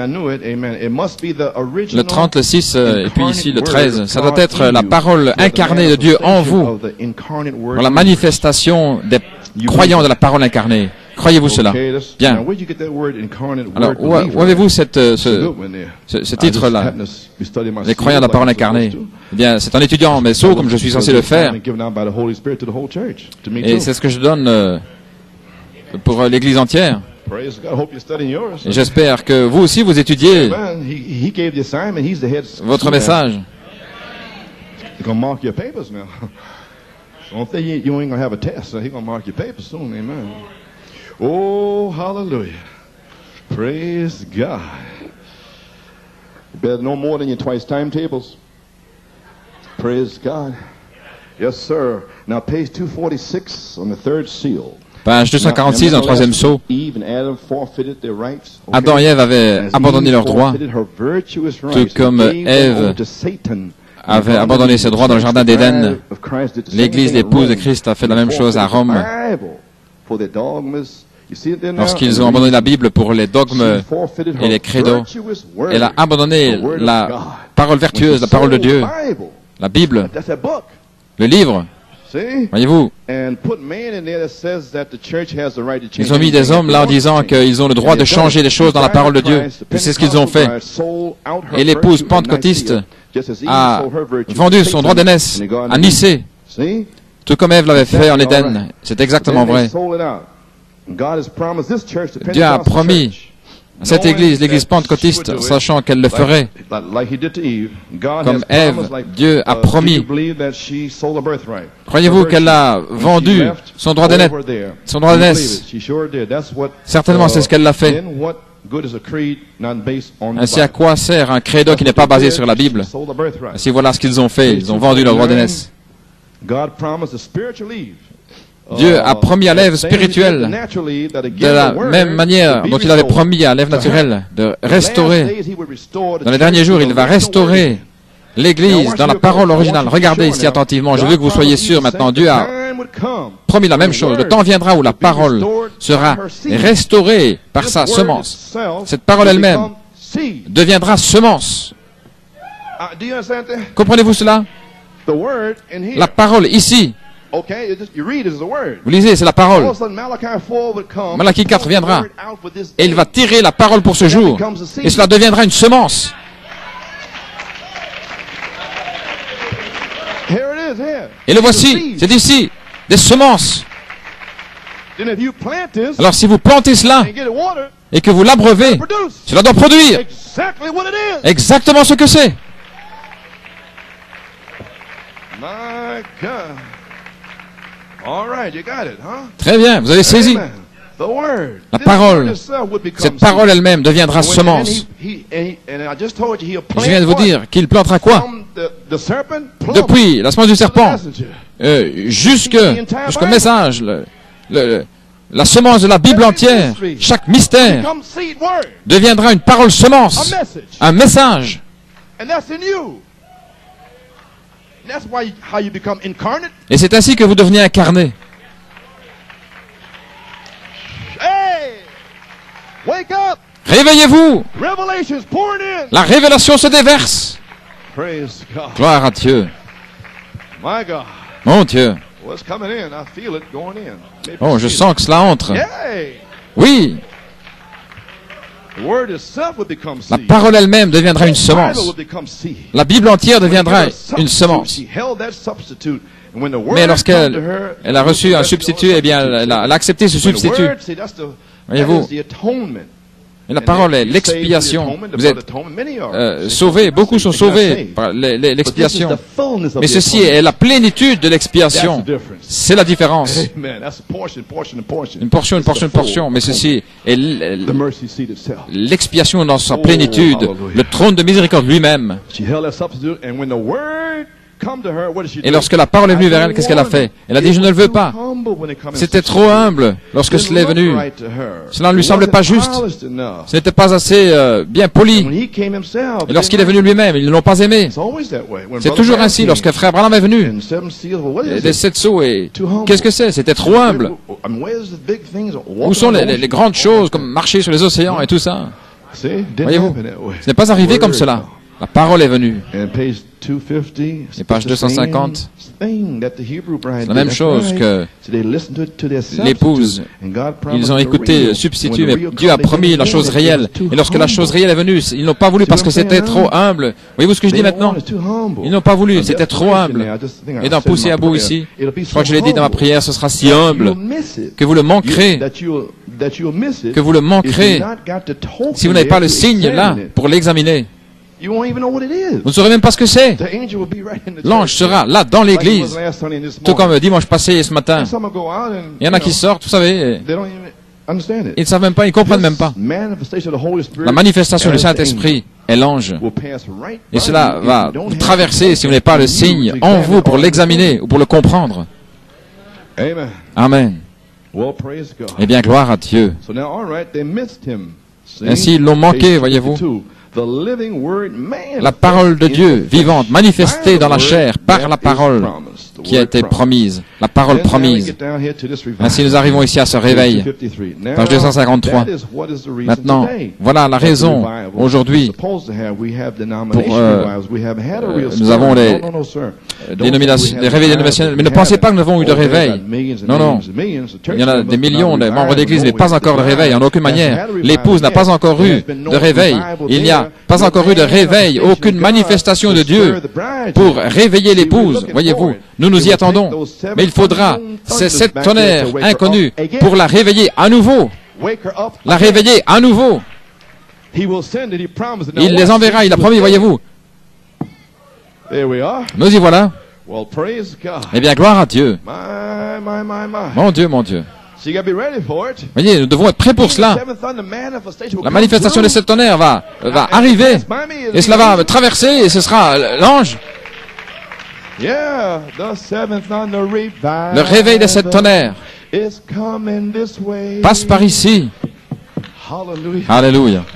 Le trente, le six et puis ici le treize. Ça doit être la parole incarnée de Dieu en vous. Pour la manifestation des croyants de la parole incarnée. Croyez-vous cela? Bien. Alors, où, où avez-vous cette, ce, ce, ce titre-là? Les croyants de la parole incarnée. Eh bien, c'est en étudiant mes sceaux, comme je suis censé le faire. Et c'est ce que je donne euh, pour l'Église entière. Et j'espère que vous aussi, vous étudiez votre message. going to mark your papers now. Don't think you, you ain't going to have a test. So he's going to mark your papers soon. Amen. Oh, hallelujah. Praise God. You better know more than your twice timetables. Praise God. Yes, sir. Now, page two forty-six on the third seal. Page deux cent quarante-six dans le troisième sceau. Adam et Ève avaient abandonné leurs droits, tout comme Ève avait abandonné ses droits dans le jardin d'Éden. L'Église, l'épouse de Christ, a fait la même chose à Rome. Lorsqu'ils ont abandonné la Bible pour les dogmes et les credos, elle a abandonné la parole vertueuse, la parole de Dieu, la Bible, le livre. Voyez-vous, ils ont mis des hommes là en disant qu'ils ont le droit de changer les choses dans la parole de Dieu. C'est ce qu'ils ont fait. Et l'épouse pentecôtiste a vendu son droit d'aînesse à Nicée, tout comme Ève l'avait fait en Éden. C'est exactement vrai. Dieu a promis à cette église, l'église pentecôtiste, sachant qu'elle le ferait. Comme Ève, Dieu a promis. Croyez-vous qu'elle a vendu son droit d'aînesse? Son droit d'aînesse. Certainement, c'est ce qu'elle l'a fait. Ainsi, à quoi sert un credo qui n'est pas basé sur la Bible? Ainsi, voilà ce qu'ils ont fait. Ils ont vendu leur droit d'aînesse. Dieu a promis à l'Ève spirituelle, de la même manière dont il avait promis à l'Ève naturelle, de restaurer. Dans les derniers jours, il va restaurer l'Église dans la parole originale. Regardez ici attentivement, je veux que vous soyez sûrs maintenant. Dieu a promis la même chose. Le temps viendra où la parole sera restaurée par sa semence. Cette parole elle-même deviendra semence. Comprenez-vous cela? La parole ici, vous lisez, c'est la parole. Malachie quatre viendra et il va tirer la parole pour ce jour et cela deviendra une semence. Et le voici, c'est ici, des semences. Alors si vous plantez cela et que vous l'abreuvez, cela doit produire exactement ce que c'est. Très bien, vous avez saisi. La parole, cette parole elle-même deviendra semence. Je viens de vous dire qu'il plantera quoi? Depuis la semence du serpent euh, jusqu'au message, le, le, la semence de la Bible entière, chaque mystère deviendra une parole semence, un message. Et c'est ainsi que vous devenez incarné. Réveillez-vous. La révélation se déverse. Gloire à Dieu. Mon Dieu. Oh, je sens que cela entre. Oui. La parole elle-même deviendra une semence. La Bible entière deviendra une semence. Mais lorsqu'elle elle a reçu un substitut, eh bien, elle a, elle a accepté ce substitut. Voyez-vous, et la parole est l'expiation. Vous êtes euh, sauvés, beaucoup sont sauvés par l'expiation. Mais ceci est la plénitude de l'expiation. C'est la différence. Une portion, une portion, une portion. Mais ceci est l'expiation dans sa plénitude. Le trône de miséricorde lui-même. Et lorsque la parole est venue vers elle, qu'est-ce qu'elle a fait? Elle a dit, je ne le veux pas. C'était trop humble lorsque cela est venu. Cela ne lui semblait pas juste. Ce n'était pas assez euh, bien poli. Et lorsqu'il est venu lui-même, ils ne l'ont pas aimé. C'est toujours ainsi. Lorsque frère Branham est venu, les sept sceaux, et qu'est-ce que c'est? C'était trop humble. Où sont les, les, les grandes choses, comme marcher sur les océans et tout ça? Voyez-vous, ce n'est pas arrivé comme cela. La parole est venue. Et page deux cent cinquante, c'est la même chose que l'épouse. Ils ont écouté le substitut, mais Dieu a promis la chose réelle. Et lorsque la chose réelle est venue, ils n'ont pas voulu parce que c'était trop humble. Voyez-vous ce que je dis maintenant? Ils n'ont pas voulu, c'était trop humble. Et d'en pousser à bout ici, je crois que je l'ai dit dans ma prière, ce sera si humble que vous le manquerez. Que vous le manquerez si vous n'avez pas le signe là pour l'examiner. Vous ne saurez même pas ce que c'est. L'ange sera là dans l'église, tout comme dimanche passé et ce matin. Il y en a qui sortent, vous savez, ils ne savent même pas, ils ne comprennent même pas. La manifestation du Saint-Esprit est l'ange. Et cela va vous traverser, si vous n'avez pas le signe en vous pour l'examiner ou pour le comprendre. Amen. Eh bien, gloire à Dieu. Ainsi, ils l'ont manqué, voyez-vous. La parole de Dieu, vivante, manifestée dans la chair par la parole qui a été promise, la parole promise. Ainsi, nous arrivons ici à ce réveil. Page deux cent cinquante-trois. Maintenant, voilà la raison aujourd'hui pour... Euh, nous avons les, dénominations, les réveils dénominationnels, mais ne pensez pas que nous avons eu de réveil. Non, non. Il y en a des millions de membres d'église, mais pas encore de réveil, en aucune manière. L'épouse n'a pas encore eu de réveil. Il n'y a pas encore eu de réveil, aucune manifestation de Dieu pour réveiller l'épouse. Voyez-vous, nous nous y attendons. Mais il faudra ces sept tonnerres inconnus pour la réveiller à nouveau. La réveiller à nouveau. Il les enverra, il a promis, voyez-vous. Nous y voilà. Eh bien, gloire à Dieu. Mon Dieu, mon Dieu. Voyez, nous devons être prêts pour cela. La manifestation des sept tonnerres va, va arriver. Et cela va traverser et ce sera l'ange. Le réveil des sept tonnerres passe par ici. Alléluia.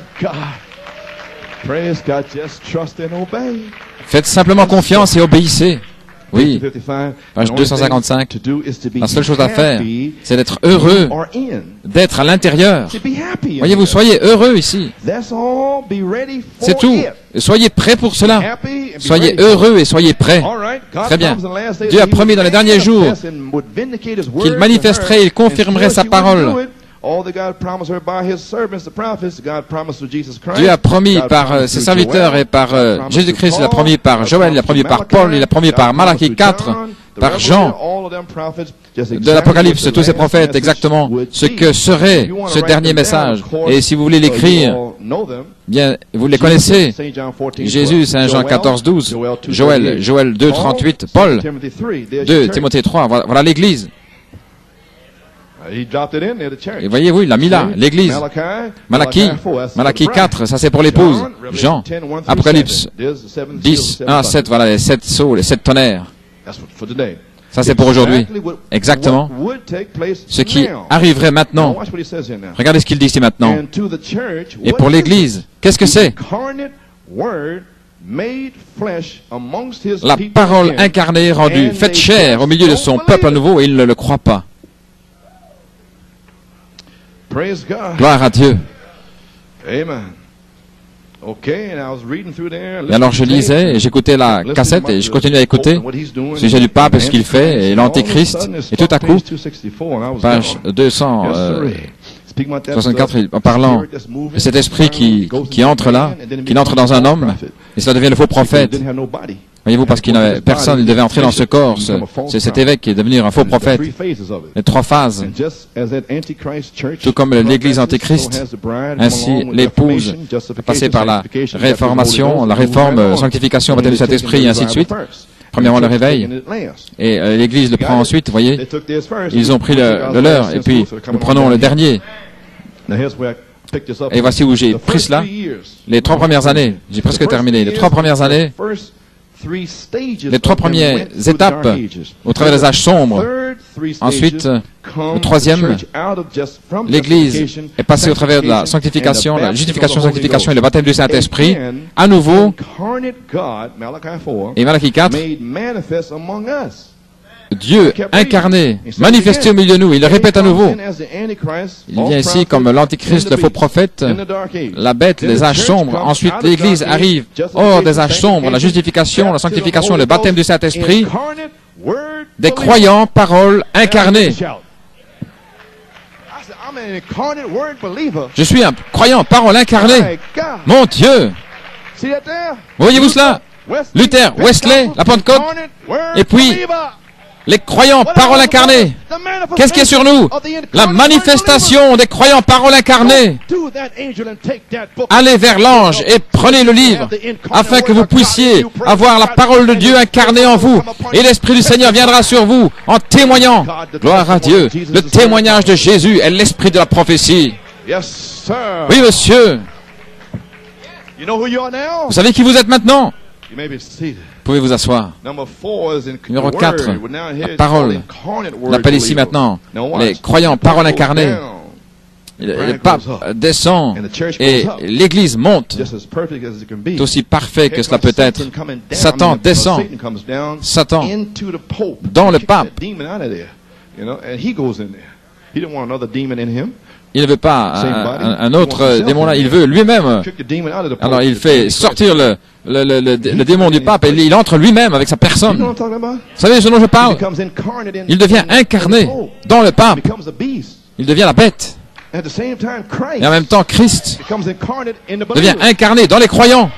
Faites simplement confiance et obéissez. Oui, page deux cent cinquante-cinq. La seule chose à faire, c'est d'être heureux, d'être à l'intérieur. Voyez-vous, soyez heureux ici. C'est tout. Soyez prêts pour cela. Soyez heureux et soyez prêts. Très bien. Dieu a promis dans les derniers jours qu'il manifesterait et confirmerait sa parole. Dieu a promis par euh, ses serviteurs et par euh, Jésus-Christ, il a promis par Joël, il a promis par Paul, il a promis par Malachie quatre, par Jean, de l'Apocalypse, tous ces prophètes, exactement ce que serait ce dernier message. Et si vous voulez l'écrire, bien, vous les connaissez. Jésus, Saint Jean quatorze, douze, Joël, Joël deux, trente-huit, Paul, deux, Timothée trois, voilà, voilà l'Église. Et voyez-vous, il l'a mis là, l'église. Malachie, Malachie quatre, ça c'est pour l'épouse. Jean, Apocalypse dix, un, sept, voilà les sept sceaux, les sept tonnerres. Ça c'est pour aujourd'hui. Exactement. Ce qui arriverait maintenant. Regardez ce qu'il dit ici maintenant. Et pour l'église, qu'est-ce que c'est? La parole incarnée rendue, faite chair au milieu de son peuple à nouveau, et il ne le croit pas. Gloire à Dieu. Amen. Et alors je lisais et j'écoutais la cassette et je continuais à écouter le sujet du pape et ce qu'il fait et l'antéchrist. Et tout à coup, page deux cent soixante-quatre, en parlant de cet esprit qui, qui entre là, qui entre dans un homme, et cela devient le faux prophète. Voyez-vous, parce qu'il n'avait personne, il devait entrer dans ce corps. C'est cet évêque qui est devenu un faux prophète. Les trois phases. Tout comme l'église antéchrist, ainsi l'épouse passée par la réformation, la réforme, sanctification, baptême du Saint-Esprit, et ainsi de suite. Premièrement, le réveil. Et euh, l'église le prend ensuite, vous voyez. Ils ont pris le, le leur, et puis nous prenons le dernier. Et voici où j'ai pris cela. Les trois premières années, j'ai presque terminé. Les trois premières années, les trois premières étapes au travers des âges sombres. Ensuite, le troisième, l'Église est passée au travers de la sanctification, la justification, sanctification et le baptême du Saint-Esprit, à nouveau, et Malachie quatre, Dieu incarné, manifesté au milieu de nous, il le répète à nouveau. Il vient ici comme l'antichrist, le faux prophète, la bête, les âges sombres. Ensuite, l'Église arrive hors des âges sombres, la justification, la sanctification, le baptême du Saint-Esprit, des croyants, paroles incarnées. Je suis un croyant, parole incarnée. Mon Dieu! Voyez-vous cela? Luther, Wesley, la Pentecôte, et puis Les croyants, parole incarnée. Qu'est-ce qui est sur nous? La manifestation des croyants, parole incarnée. Allez vers l'ange et prenez le livre, afin que vous puissiez avoir la parole de Dieu incarnée en vous. Et l'Esprit du Seigneur viendra sur vous en témoignant. Gloire à Dieu. Le témoignage de Jésus est l'esprit de la prophétie. Oui, monsieur. Vous savez qui vous êtes maintenant? Vous pouvez vous asseour. Numéro quatre, la parole. On appelle ici maintenant les croyants, parole incarnée. Le pape descend et l'Église monte. C'est aussi parfait que cela peut être. Satan descend. Satan dans le pape. Il ne veut pas un, un autre démon là, il veut lui-même. Alors il fait sortir le, le, le, le, le démon du pape et il entre lui-même avec sa personne. Vous savez ce dont je parle? Il devient incarné dans le pape. Il devient la bête. Et en même temps, Christ devient incarné dans les croyants.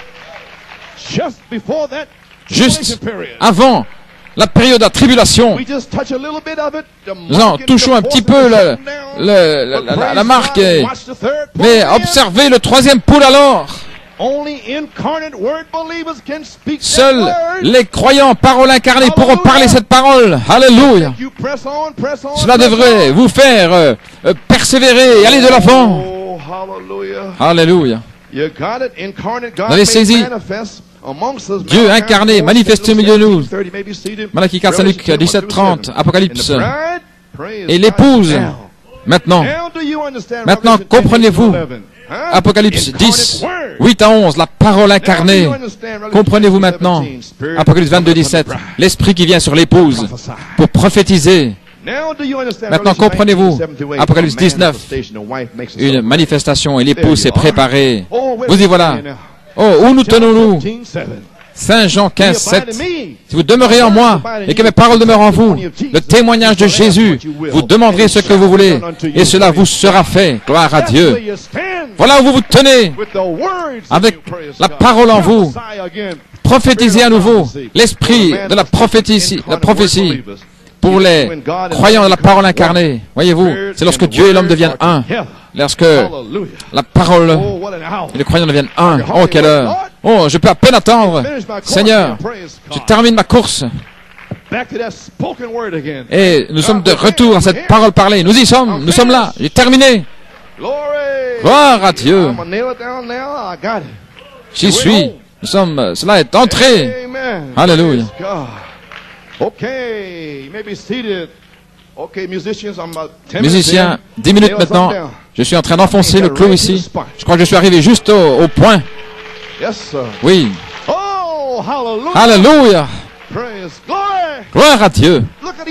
Juste avant la période de la tribulation, nous en touchons un petit peu le, le, la, la, la marque, et, mais observez le troisième poule alors. Seuls les croyants, parole incarnée, pourront parler cette parole. Alléluia. Cela devrait vous faire euh, euh, persévérer et aller de l'avant. Alléluia. Vous avez saisi? Dieu incarné, manifesté au milieu de nous. Malachie quatre, Saint Luc dix-sept, trente, Apocalypse. Et l'épouse, maintenant. Maintenant, comprenez-vous? Apocalypse dix, huit à onze, la parole incarnée. Comprenez-vous maintenant? Apocalypse vingt-deux, dix-sept, l'esprit qui vient sur l'épouse pour prophétiser. Maintenant, comprenez-vous? Apocalypse dix-neuf, une manifestation et l'épouse s'est préparée. Vous y voilà. Oh, où nous tenons-nous? Saint Jean quinze, sept. Si vous demeurez en moi et que mes paroles demeurent en vous, le témoignage de Jésus, vous demanderez ce que vous voulez et cela vous sera fait. Gloire à Dieu. Voilà où vous vous tenez avec la parole en vous. Prophétisez à nouveau l'esprit de la prophétie, la prophétie pour les croyants de la parole incarnée. Voyez-vous, c'est lorsque Dieu et l'homme deviennent un. Lorsque la parole et les croyants deviennent un. Oh, quelle heure! Oh, je peux à peine attendre. Seigneur, je termine ma course. Et nous sommes de retour à cette parole parlée. Nous y sommes. Nous sommes là. J'ai terminé. Gloire à Dieu. J'y suis. Nous sommes. Cela est entré. Alléluia. Musiciens, dix minutes maintenant. Je suis en train d'enfoncer le clou ici. Je crois que je suis arrivé juste au, au point. Oui. Alléluia. Gloire à Dieu.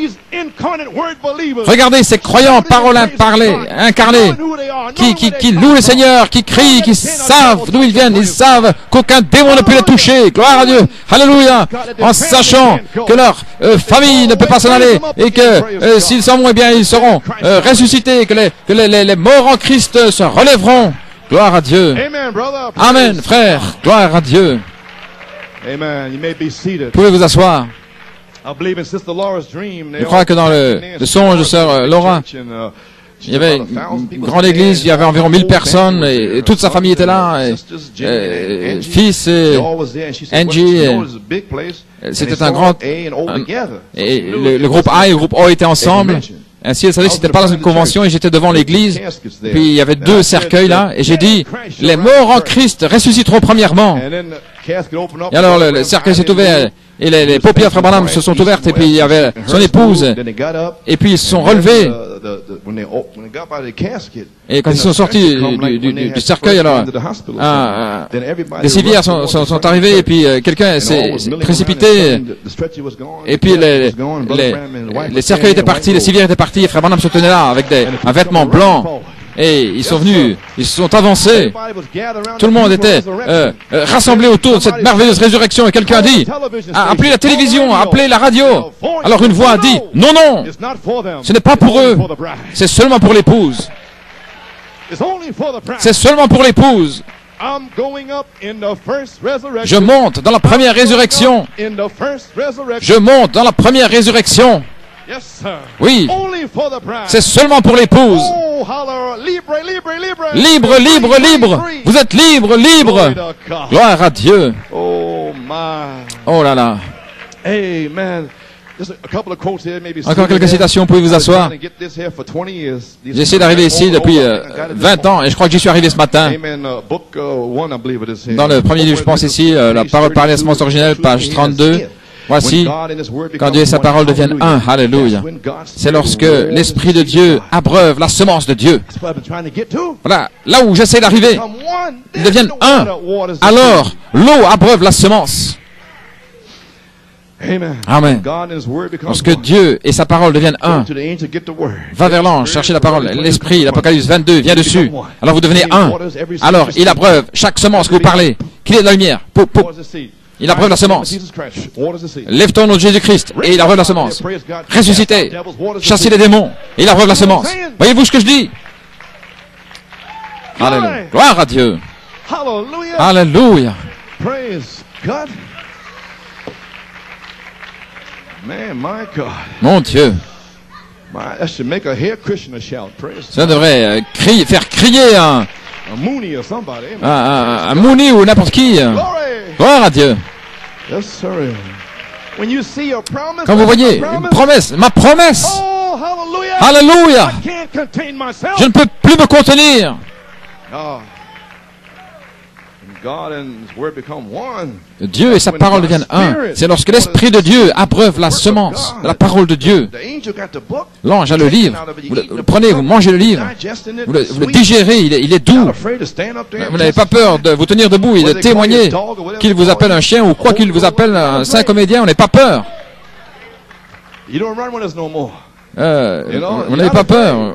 Regardez ces croyants, parole parlée, incarnés, qui, qui, qui louent le Seigneur, qui crient, qui savent d'où ils viennent, ils savent qu'aucun démon ne peut les toucher. Gloire à Dieu. Alléluia. En sachant que leur euh, famille ne peut pas s'en aller et que euh, s'ils s'en vont, eh bien, ils seront euh, ressuscités, que, les, que les, les, les morts en Christ se relèveront. Gloire à Dieu. Amen, frère. Gloire à Dieu. Vous pouvez vous asseoir. Je crois que dans le, le songe de sœur Laura, il y avait une grande église, il y avait environ mille personnes, et, et toute sa famille était là, et, et, fils et Angie, c'était un grand, un, et le, le groupe A et le groupe O étaient ensemble. Ainsi, elle savait que c'était pas dans une convention et j'étais devant l'église. Puis il y avait deux cercueils là et j'ai dit, les morts en Christ ressusciteront premièrement. Et alors le, le cercueil s'est ouvert et les, les paupières de Frère Branham se sont ouvertes et puis il y avait son épouse. Et puis ils se sont relevés. Et quand ils sont sortis du, du, du, du cercueil, alors un, un, les civières sont, sont, sont arrivées et puis euh, quelqu'un s'est précipité. Et puis les, les, les cercueils étaient partis, les civières étaient partis et Frère Branham se tenait là avec des, un vêtement blanc. Et ils sont venus, ils se sont avancés. Tout le monde était euh, euh, rassemblé autour de cette merveilleuse résurrection. Et quelqu'un a dit, ah, appelez la télévision, appelez la radio. Alors une voix a dit, non, non, ce n'est pas pour eux, c'est seulement pour l'épouse. C'est seulement pour l'épouse. Je monte dans la première résurrection. Je monte dans la première résurrection. Oui, c'est seulement pour l'épouse. Libre, libre, libre. Vous êtes libre, libre. Gloire à Dieu. Oh là là. Encore quelques citations, vous pouvez vous asseoir. J'ai essayé d'arriver ici depuis euh, vingt ans et je crois que j'y suis arrivé ce matin. Dans le premier livre, je pense ici, euh, la parole par la semence originelle, page trente-deux. Voici, quand Dieu et sa parole deviennent un, alléluia. C'est lorsque l'Esprit de Dieu abreuve la semence de Dieu. Voilà, là où j'essaie d'arriver, ils deviennent un. Alors, l'eau abreuve la semence. Amen. Lorsque Dieu et sa parole deviennent un, va vers l'ange, cherchez la parole. L'Esprit, l'Apocalypse vingt-deux, vient dessus. Alors vous devenez un. Alors, il abreuve chaque semence que vous parlez. Qu'il est de la lumière. Pou, pou. Il abreuve la semence. Lève ton nom de Jésus-Christ et il abreuve la semence. Ressuscitez. Chassez les démons et il abreuve la semence. Voyez-vous ce que je dis? Alléluia. Gloire à Dieu. Alléluia. Mon Dieu. Ça devrait euh, crier, faire crier un, un, un, un Mooney ou n'importe qui. Gloire à Dieu. Quand vous voyez une promesse, ma promesse. Alléluia. Je ne peux plus me contenir. Dieu et sa parole deviennent un. C'est lorsque l'Esprit de Dieu abreuve la semence de la parole de Dieu. L'ange a le livre. Vous le, vous le prenez, vous mangez le livre. Vous le, vous le digérez, il est, il est doux. Vous n'avez pas peur de vous tenir debout et de témoigner qu'il vous appelle un chien ou quoi qu'il vous appelle un saint comédien. On n'a pas peur. Euh, vous n'avez pas peur.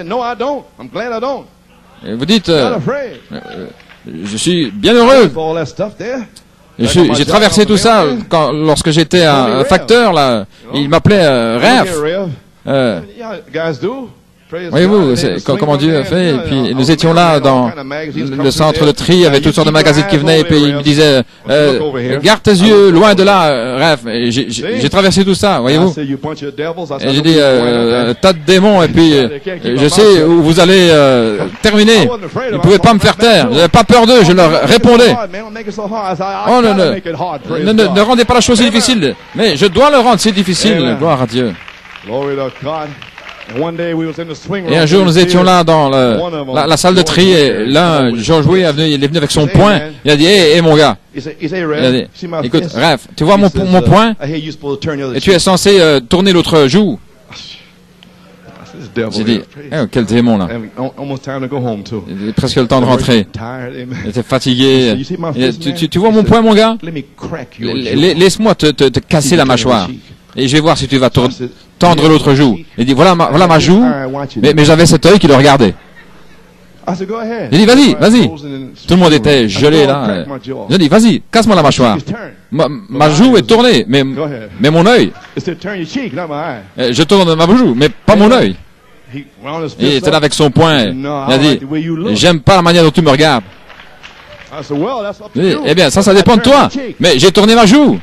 Et vous dites... Euh, euh, je suis bien heureux. J'ai traversé tout ça quand, lorsque j'étais un, un facteur là. Il m'appelait euh, Raph. Euh, Voyez-vous, comment Dieu a fait. Et puis nous étions là dans le centre de tri, il y avait toutes sortes de magazines qui venaient, et puis il me disait, euh, garde tes yeux loin de là, Raph. J'ai traversé tout ça, voyez-vous. Et j'ai dit, euh, tas de démons, et puis euh, je sais où vous allez euh, terminer. Vous ne pouvez pas me faire taire. Je n'avais pas peur d'eux, je leur répondais. Oh, ne, ne, ne, ne rendez pas la chose si difficile. Mais je dois le rendre si difficile. Gloire à Dieu. Et un jour, nous étions là dans le, la, la salle de tri, et l'un, George Way, il est venu avec son poing. Il a dit, hé, hey, hey, mon gars. Il a dit, écoute, Raph, tu vois mon, mon poing? Et tu es censé euh, tourner l'autre joue. J'ai dit, hey, quel démon là. Il est presque le temps de rentrer. Il était fatigué. Il, tu, tu, tu vois mon poing, mon gars? Laisse-moi te, te, te casser la mâchoire. Et je vais voir si tu vas tendre l'autre joue. Il dit, voilà ma, voilà ma joue, mais, mais j'avais cet œil qui le regardait. Il dit, vas-y, vas-y. Tout le monde était gelé là. Je dis, vas-y, casse-moi la mâchoire. Ma, ma joue est tournée, mais, mais mon œil. Je tourne ma joue, mais pas mon œil. Il était là avec son poing. Il a dit, j'aime pas la manière dont tu me regardes. Je dis, eh bien, ça, ça dépend de toi. Mais j'ai tourné ma joue.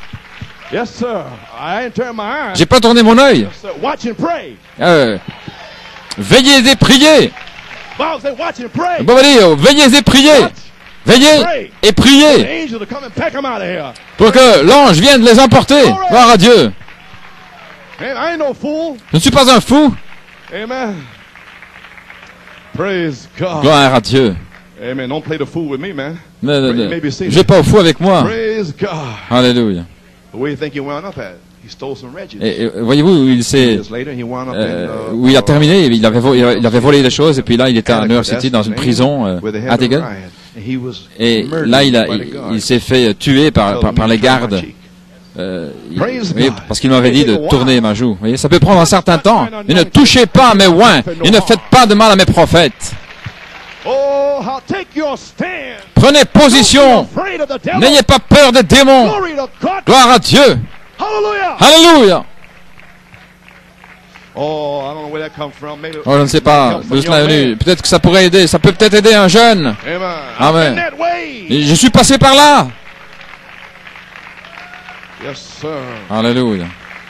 J'ai pas tourné mon œil. Euh, veillez et priez. Bon, va dire, veillez et priez. Veillez et priez. Pour que l'ange vienne les emporter. Gloire à Dieu. Je ne suis pas un fou. Gloire à Dieu. Ne, ne, ne. Je vais pas au fou avec moi. Alléluia. Et, et voyez-vous, il s'est, euh, où il a terminé, il avait, vo il avait volé les choses, et puis là, il était à New York City dans une prison euh, à Deagon. Et là, il, a, il, il s'est fait tuer par, par, par les gardes. Euh, il, oui, parce qu'il m'avait dit de tourner ma joue. Vous voyez, ça peut prendre un certain temps. Mais ne touchez pas à mes oins, et ne faites pas de mal à mes prophètes. Prenez position. N'ayez pas peur des démons. Gloire à Dieu. Alléluia. Oh, I don't know where that come from. Maybe Oh, je ne sais pas d'où cela est venu. Peut-être que ça pourrait aider. Ça peut peut-être aider un jeune. Amen. Amen. Et je suis passé par là. Yes, sir. Alléluia.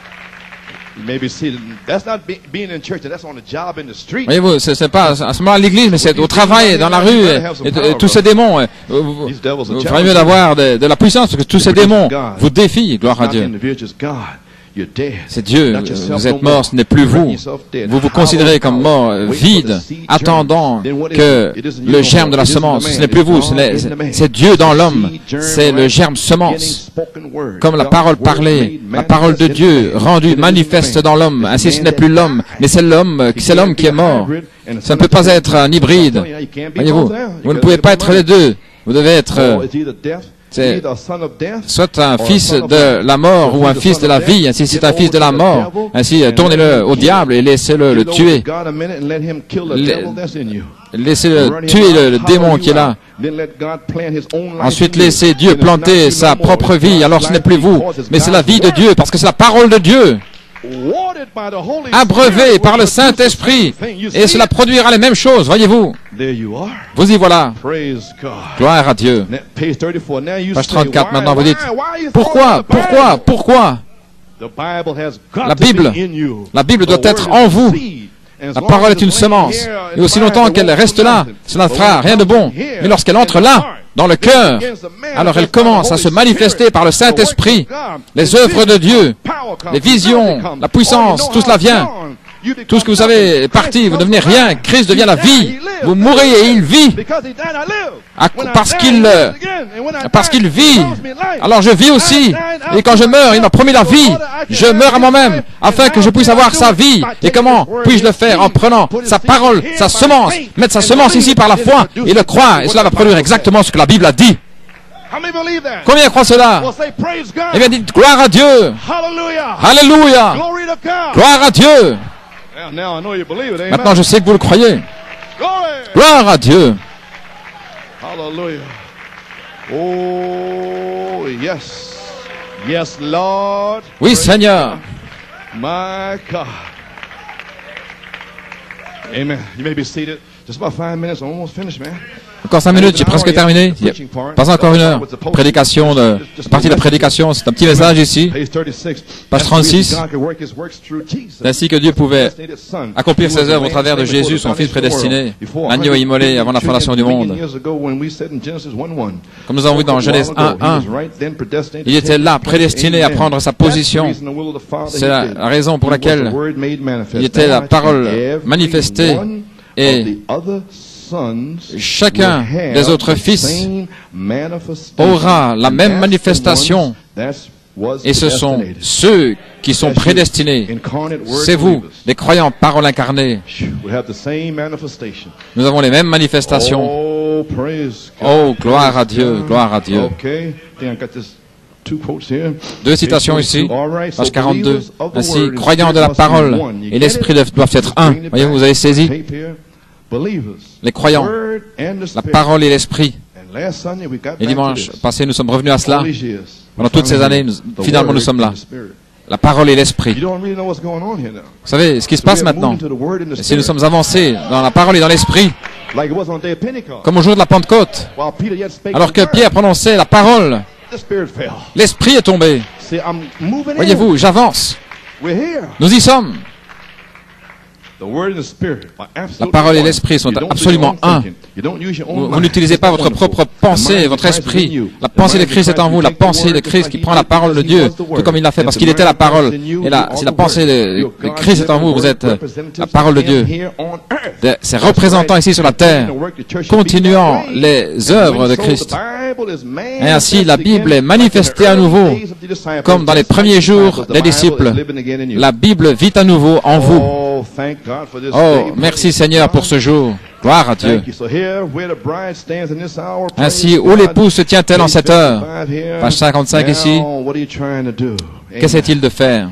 Voyez-vous, c'est pas à ce moment à l'église, mais c'est au travail, dans la rue, et, et, et tous ces démons. Et, vous, vous, vous ferez mieux d'avoir de, de la puissance, parce que tous ces démons vous défient, gloire à Dieu. C'est Dieu, vous êtes mort, ce n'est plus vous. Vous vous considérez comme mort, vide, attendant que le germe de la semence, ce n'est plus vous, c'est Dieu dans l'homme, c'est le germe semence. Comme la parole parlée, la parole de Dieu rendue manifeste dans l'homme, ainsi ce n'est plus l'homme, mais c'est l'homme, c'est l'homme qui est mort. Ça ne peut pas être un hybride. Voyez-vous, vous ne pouvez pas être les deux. Vous devez être... C'est soit un fils de la mort ou un fils de la vie. Ainsi, c'est un fils de la mort. Ainsi, tournez-le au diable et laissez-le le tuer. Laissez-le tuer le, le démon qui est là. Ensuite, laissez Dieu planter sa propre vie. Alors, ce n'est plus vous, mais c'est la vie de Dieu, parce que c'est la parole de Dieu. Abreuvé par le Saint-Esprit, et cela produira les mêmes choses, voyez-vous. Vous y voilà. Gloire à Dieu. Page trente-quatre, maintenant vous dites, pourquoi, pourquoi, pourquoi la Bible, la Bible doit être en vous. La parole est une semence, et aussi longtemps qu'elle reste là, cela ne fera rien de bon. Mais lorsqu'elle entre là, dans le cœur, alors elle commence à se manifester par le Saint-Esprit. Les œuvres de Dieu, les visions, la puissance, tout cela vient. Tout ce que vous avez est parti, vous devenez rien. Christ devient la vie. Vous mourrez et il vit. À, parce qu'il parce qu'il vit. Alors je vis aussi. Et quand je meurs, il m'a promis la vie. Je meurs à moi-même afin que je puisse avoir sa vie. Et comment puis-je le faire? En prenant sa parole, sa semence, mettre sa semence ici par la foi et le croire. Et cela va produire exactement ce que la Bible a dit. Combien croient cela? Eh bien, dites gloire à Dieu. Alléluia. Gloire à Dieu. Maintenant, je sais que vous le croyez. Gloire à Dieu. Hallelujah. Oh, yes. Yes, Lord. Oui, Seigneur. My God. Amen. You may be seated. Just about five minutes. I'm almost finished, man. Encore cinq minutes, j'ai presque terminé. Pas encore une heure. Prédication, de, la partie de la prédication, c'est un petit message ici. Page trente-six. C'est ainsi que Dieu pouvait accomplir ses œuvres au travers de Jésus, son Fils prédestiné, l'agneau immolé avant la fondation du monde. Comme nous avons vu dans Genèse un, un, il était là, prédestiné à prendre sa position. C'est la, la raison pour laquelle il était la parole manifestée et chacun des autres fils aura la même manifestation, et ce sont ceux qui sont prédestinés. C'est vous, les croyants, parole incarnée. Nous avons les mêmes manifestations. Oh, gloire à Dieu, gloire à Dieu. Deux citations ici, page quarante-deux. Ainsi, croyants de la parole et l'esprit doivent être un. Voyez, vous avez saisi? Les croyants, la parole et l'esprit. Et dimanche passé, nous sommes revenus à cela. Pendant toutes ces années, nous, finalement, nous sommes là. La parole et l'esprit. Vous savez ce qui se passe maintenant? Et si nous sommes avancés dans la parole et dans l'esprit, comme au jour de la Pentecôte, alors que Pierre prononçait la parole, l'esprit est tombé. Voyez-vous, j'avance. Nous y sommes. La parole et l'esprit sont absolument un. Vous, vous n'utilisez pas votre propre pensée, votre esprit. La pensée de Christ est en vous, la pensée de Christ qui prend la parole de Dieu, tout comme il l'a fait, parce qu'il était la parole. Et là, si la pensée de, de Christ est en vous, vous êtes la parole de Dieu. De, ces représentants ici sur la terre, continuant les œuvres de Christ. Et ainsi, la Bible est manifestée à nouveau, comme dans les premiers jours des disciples. La Bible vit à nouveau en vous. Oh, merci Seigneur pour ce jour. Gloire à Dieu. Ainsi, où l'épouse se tient-elle en cette heure? Page cinquante-cinq ici. Qu'essaie-t-il de faire?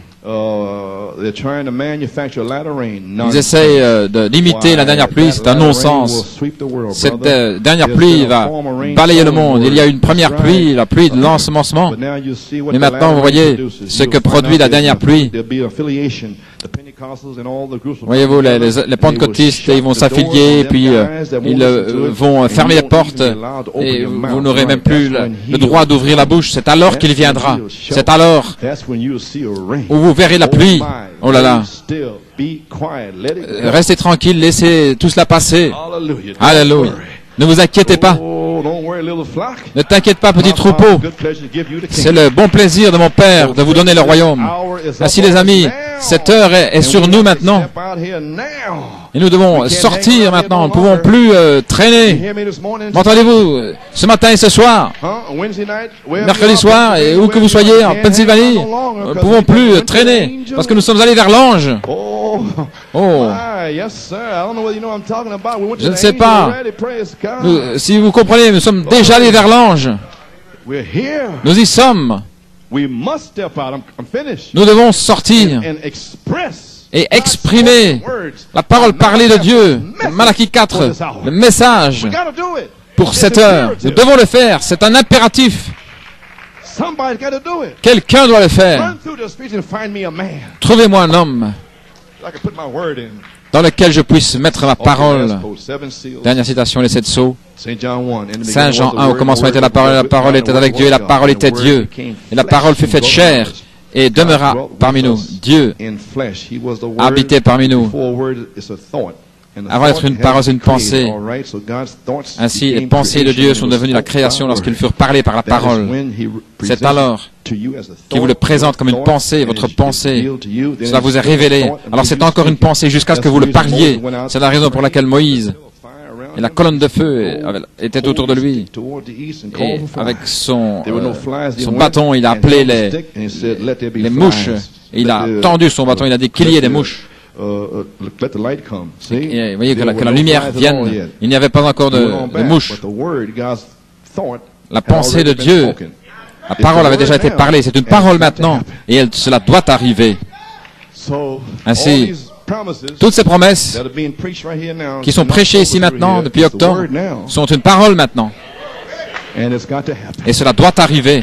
Ils essayent euh, d'imiter la dernière pluie. C'est un non-sens. Cette euh, dernière pluie va balayer le monde. Il y a une première pluie, la pluie de l'ensemencement. Mais maintenant, vous voyez ce que produit la dernière pluie. Voyez-vous, les, les, les pentecôtistes, ils vont s'affilier, puis euh, ils euh, vont fermer les portes, et vous n'aurez même plus le, le droit d'ouvrir la bouche. C'est alors qu'il viendra. C'est alors où vous verrez la pluie. Oh là là. Restez tranquille, laissez tout cela passer. Alléluia. Ne vous inquiétez pas. Ne t'inquiète pas, petit troupeau. C'est le bon plaisir de mon Père de vous donner le royaume. Ainsi, les amis, cette heure est, est sur nous maintenant. Et nous devons sortir maintenant. Nous ne pouvons plus euh, traîner. M'entendez-vous? Ce matin et ce soir, mercredi soir, et où que vous soyez, en Pennsylvanie, nous ne pouvons plus euh, traîner. Parce que nous sommes allés vers l'ange. Oh. Je ne sais pas. Nous, si vous comprenez, nous sommes déjà allés vers l'ange. Nous y sommes. Nous devons sortir et exprimer la parole parlée de Dieu. Malachie quatre, le message pour cette heure. Nous devons le faire. C'est un impératif. Quelqu'un doit le faire. Trouvez-moi un homme dans lequel je puisse mettre ma parole. Dernière citation, les sept sceaux. Saint Jean un, au commencement était la parole, la parole était avec Dieu, et la parole était Dieu. Et la parole fut faite chair, et demeura parmi nous. Dieu habitait parmi nous. Avant d'être une parole, c'est une pensée. Ainsi, les pensées de Dieu sont devenues la création lorsqu'ils furent parlés par la parole. C'est alors qu'il vous le présente comme une pensée, votre pensée. Cela vous est révélé. Alors c'est encore une pensée jusqu'à ce que vous le parliez. C'est la raison pour laquelle Moïse et la colonne de feu était autour de lui. Et avec son, euh, son bâton, il a appelé les, les mouches. Et il a tendu son bâton, il a dit qu'il y ait des mouches. Et vous voyez que la, que la lumière vienne. Il n'y avait pas encore de, de mouches. La pensée de Dieu, la parole avait déjà été parlée. C'est une parole maintenant. Et elle, cela doit arriver. Ainsi, toutes ces promesses qui sont prêchées ici maintenant, depuis octobre, sont une parole maintenant. Et cela doit arriver.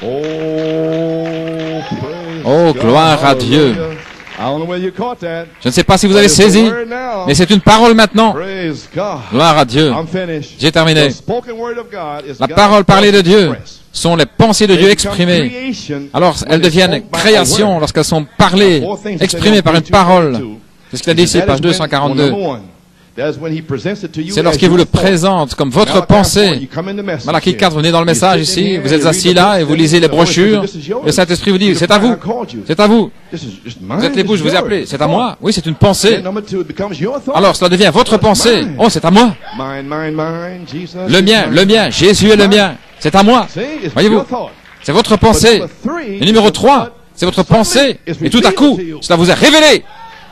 Oh, gloire à Dieu. Je ne sais pas si vous avez saisi, mais c'est une parole maintenant. Gloire à Dieu. J'ai terminé. La parole parlée de Dieu sont les pensées de Dieu exprimées. Alors, elles deviennent création lorsqu'elles sont parlées, exprimées par une parole. C'est ce qu'il a dit ici, page deux cent quarante-deux. C'est lorsqu'il vous le présente comme votre pensée. Malachie quatre, vous venez dans le message ici, vous êtes assis là et vous lisez les brochures. Le Saint-Esprit vous dit, c'est à vous, c'est à vous. Vous êtes l'époux, je vous ai appelé, c'est à moi. Oui, c'est une pensée. Alors, cela devient votre pensée. Oh, c'est à moi. Le mien, le mien, Jésus est le mien. C'est à moi. Voyez-vous, c'est votre pensée. Et numéro trois, c'est votre pensée. Et tout à coup, cela vous est révélé.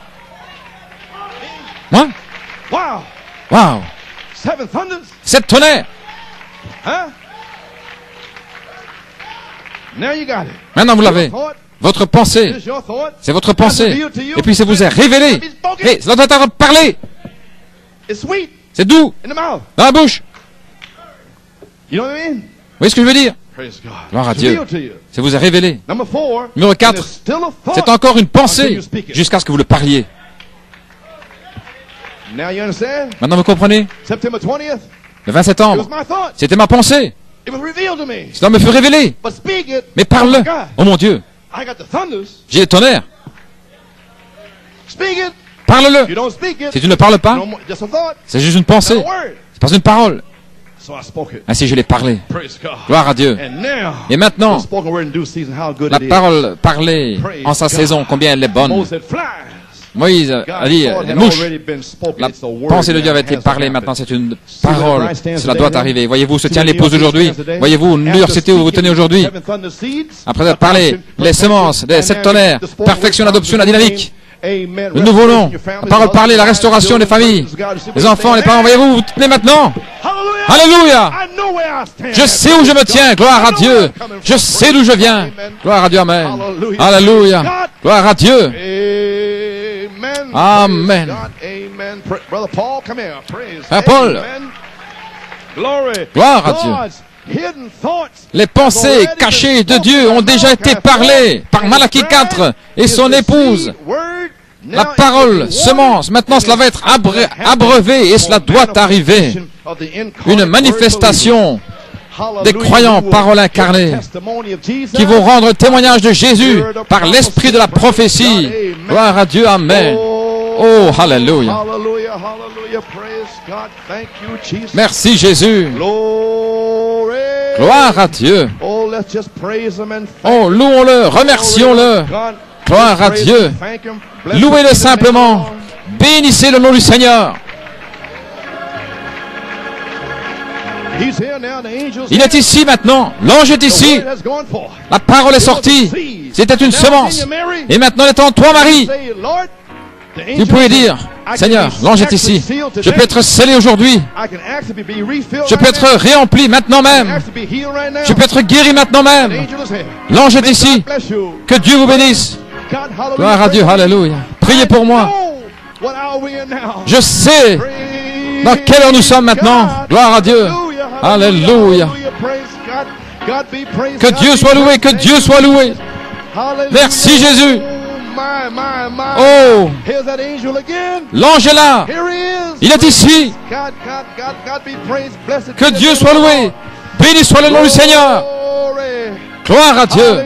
Moi? Wow! Wow! Sept tonnerres! Maintenant vous l'avez. Votre pensée. C'est votre pensée. Et puis ça vous est révélé. Hey, cela doit être parlé. C'est doux. Dans la bouche. Vous voyez ce que je veux dire? Gloire à Dieu. Ça vous est révélé. Numéro quatre. C'est encore une pensée jusqu'à ce que vous le parliez. Maintenant vous comprenez? Le vingt septembre, c'était ma pensée. Cela me fut révélé. Mais parle-le. Oh mon Dieu. J'ai les tonnerres. Parle-le. Si tu ne parles pas, c'est juste une pensée. C'est pas une parole. Ainsi je l'ai parlé. Gloire à Dieu. Et maintenant, la parole parlée en sa saison, combien elle est bonne. Moïse a dit, les mouches, la pensée de Dieu avait été parlée, maintenant c'est une parole, cela doit arriver. Voyez-vous, se tient l'épouse aujourd'hui. Voyez-vous, New York City où vous tenez aujourd'hui. Après avoir parlé, les semences, les sept tonnerres, perfection, l'adoption, la dynamique, le nouveau nom, la parole parlée, la restauration des familles, les enfants, les parents, voyez-vous, vous tenez maintenant. Alléluia! Je sais où je me tiens, gloire à Dieu. Je sais d'où je viens. Gloire à Dieu, amen. Alléluia. Gloire à Dieu. Amen. Frère Paul, gloire à Dieu. Les pensées cachées de Dieu ont déjà été parlées par Malachie quatre et son épouse. La parole, semence, maintenant cela va être abré, abreuvé et cela doit arriver. Une manifestation des croyants, paroles incarnées, qui vont rendre témoignage de Jésus par l'esprit de la prophétie. Gloire à Dieu, Amen. Oh, Alléluia. Merci Jésus. Gloire à Dieu. Oh, louons-le, remercions-le. Gloire à Dieu. Louez-le simplement. Bénissez le nom du Seigneur. Il est ici maintenant. L'ange est ici. La parole est sortie. C'était une semence. Et maintenant, il est en toi, Marie. Vous pouvez dire, Seigneur, l'ange est ici. Je peux être scellé aujourd'hui. Je peux être réempli maintenant même. Je peux être guéri maintenant même. L'ange est ici. Que Dieu vous bénisse. Gloire à Dieu. Alléluia. Priez pour moi. Je sais dans quelle heure nous sommes maintenant. Gloire à Dieu. Alléluia. Que Dieu soit loué. Que Dieu soit loué. Merci Jésus. Oh, l'ange est là. Il est ici. Que Dieu soit loué. Béni soit le nom du Seigneur. Gloire à Dieu.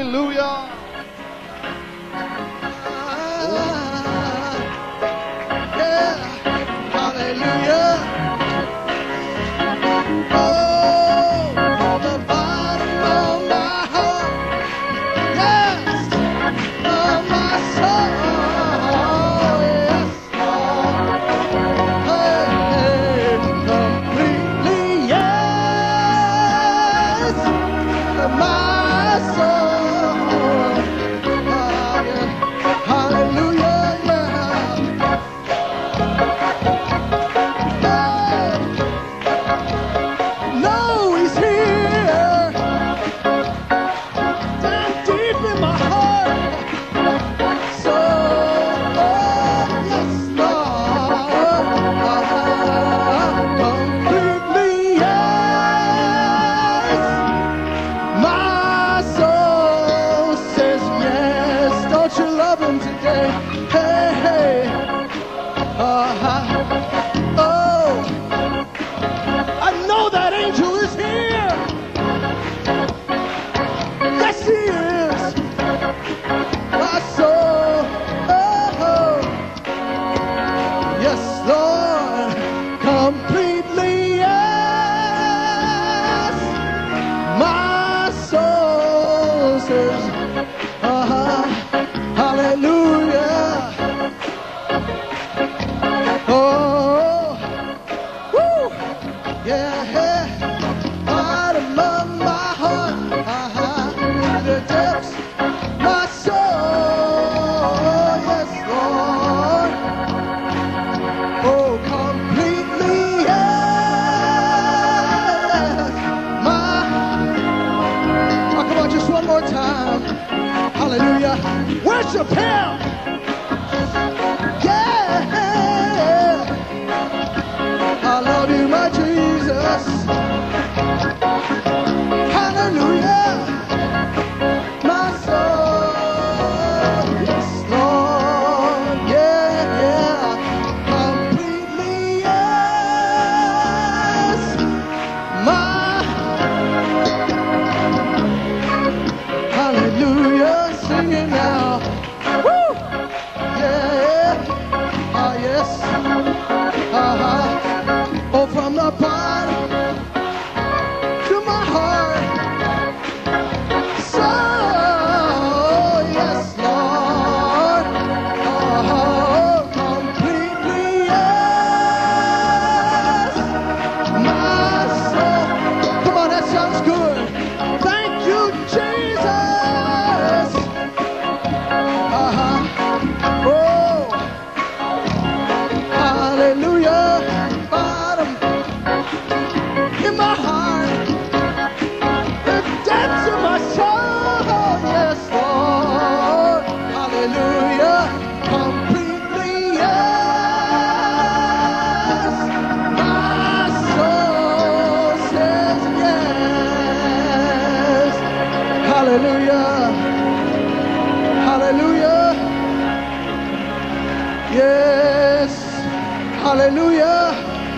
Hallelujah.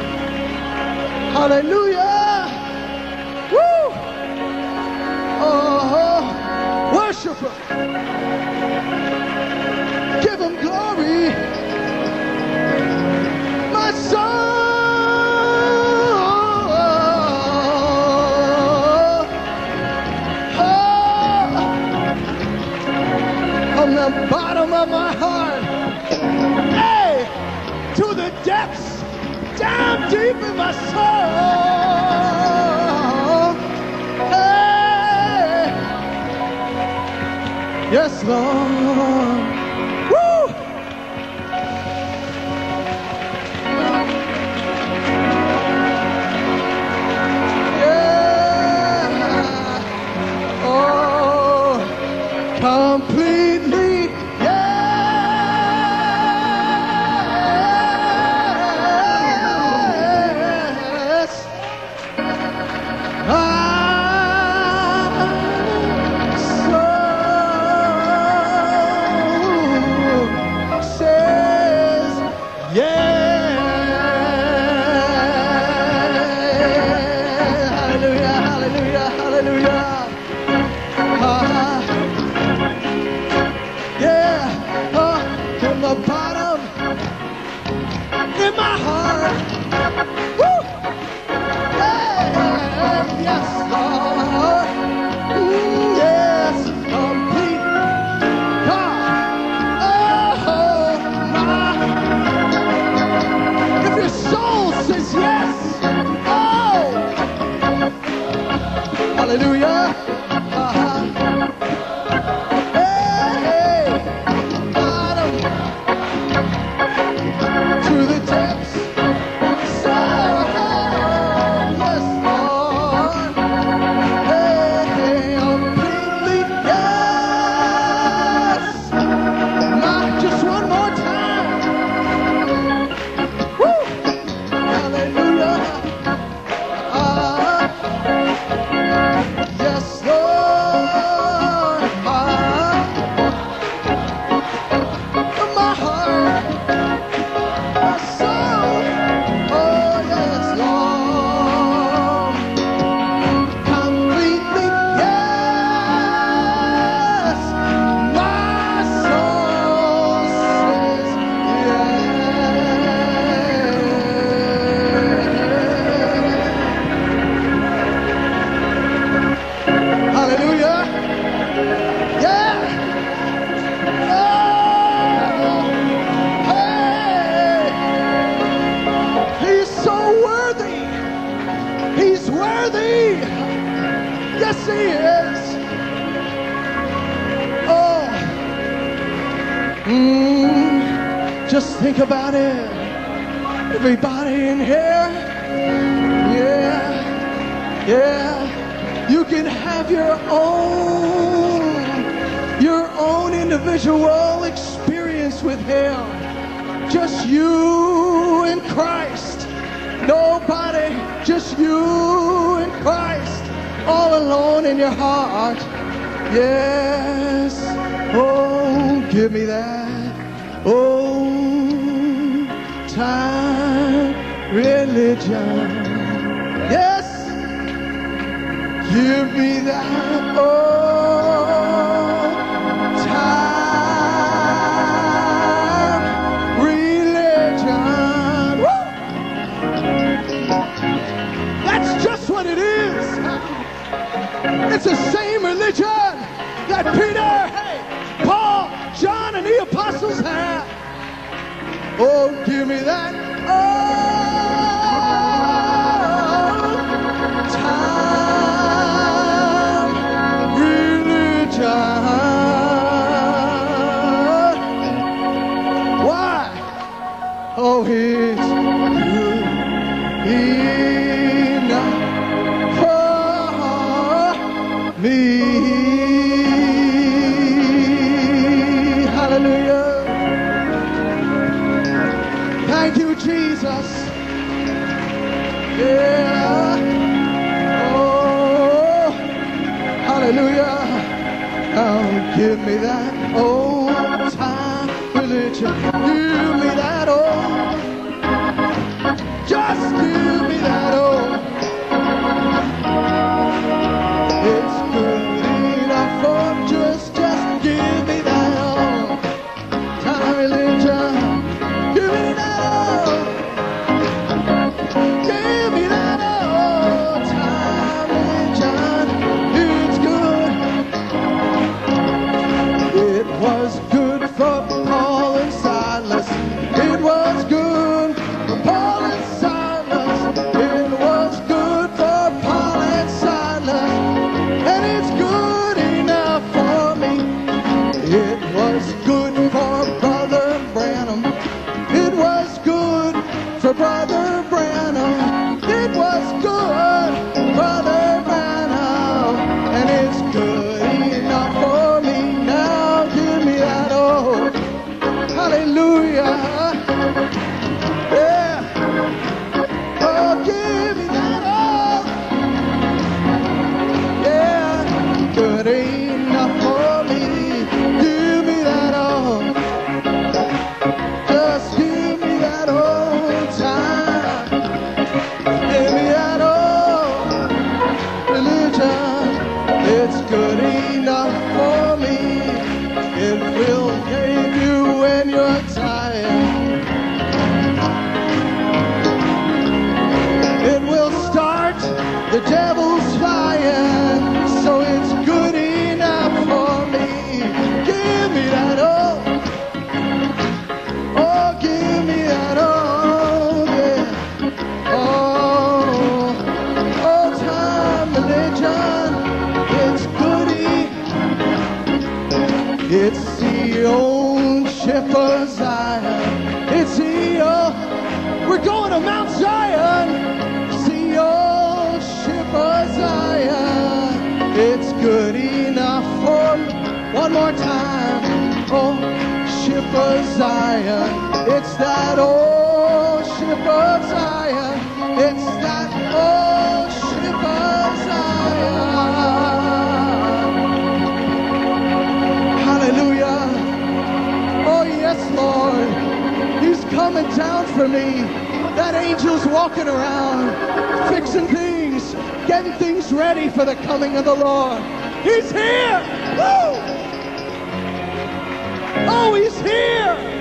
Hallelujah. Woo. Oh, worship him. Give him glory. My soul. From the bottom of my heart, hey, to the depths, down deep in my soul, hey, yes, Lord, woo, yeah, oh, completely. Hallelujah. Uh-huh. Hey, hey. Bottom to the depths. So, yes, Lord. Hey, hey, completely, yes. Not just one more time. Woo. Hallelujah. Uh, Yes, Lord, my heart, my soul, oh yes, Lord, completely, yes, my soul says Hallelujah. Yeah. Oh. Hey. He's so worthy. He's worthy. Yes, he is. Oh. Mm. Just think about it. Everybody in here. Yeah. Yeah. You can have your own, your own individual experience with him. Just you and Christ. Nobody, just you and Christ. All alone in your heart. Yes. Oh, give me that. Oh, time religion. Yes. Give me that old time religion. Woo! That's just what it is. It's the same religion that Peter, hey, Paul, John, and the apostles had. Oh, give me that old time religion. Why? Oh, it's good enough for me. Hallelujah. Thank you, Jesus. Yeah. Oh, hallelujah. Oh, give me that old time religion. Give me that old good, Brother Branham, and it's good enough for me. Now give me that, oh, hallelujah. Yeah. Oh, give me that, oh. Yeah, good enough for me. Give me that, oh. Just give me that old time. Give me that old religion. It's good enough for me. It will save you when you're tired. It will start the devil's fire. So it's good enough for me. Give me that, oh. Oh, give me that, oh, yeah. Oh, old time religion, it's goody. It's the old ship of Zion. It's the old, we're going to Mount Zion. It's the old ship of Zion. It's good enough for me. One more time. Oh, ship of Zion. It's that old ship of Zion. It's that old ship of Zion. Hallelujah. Oh, yes, Lord. He's coming down for me. That angel's walking around, fixing things, getting things ready for the coming of the Lord. He's here. Woo! Oh, he's here.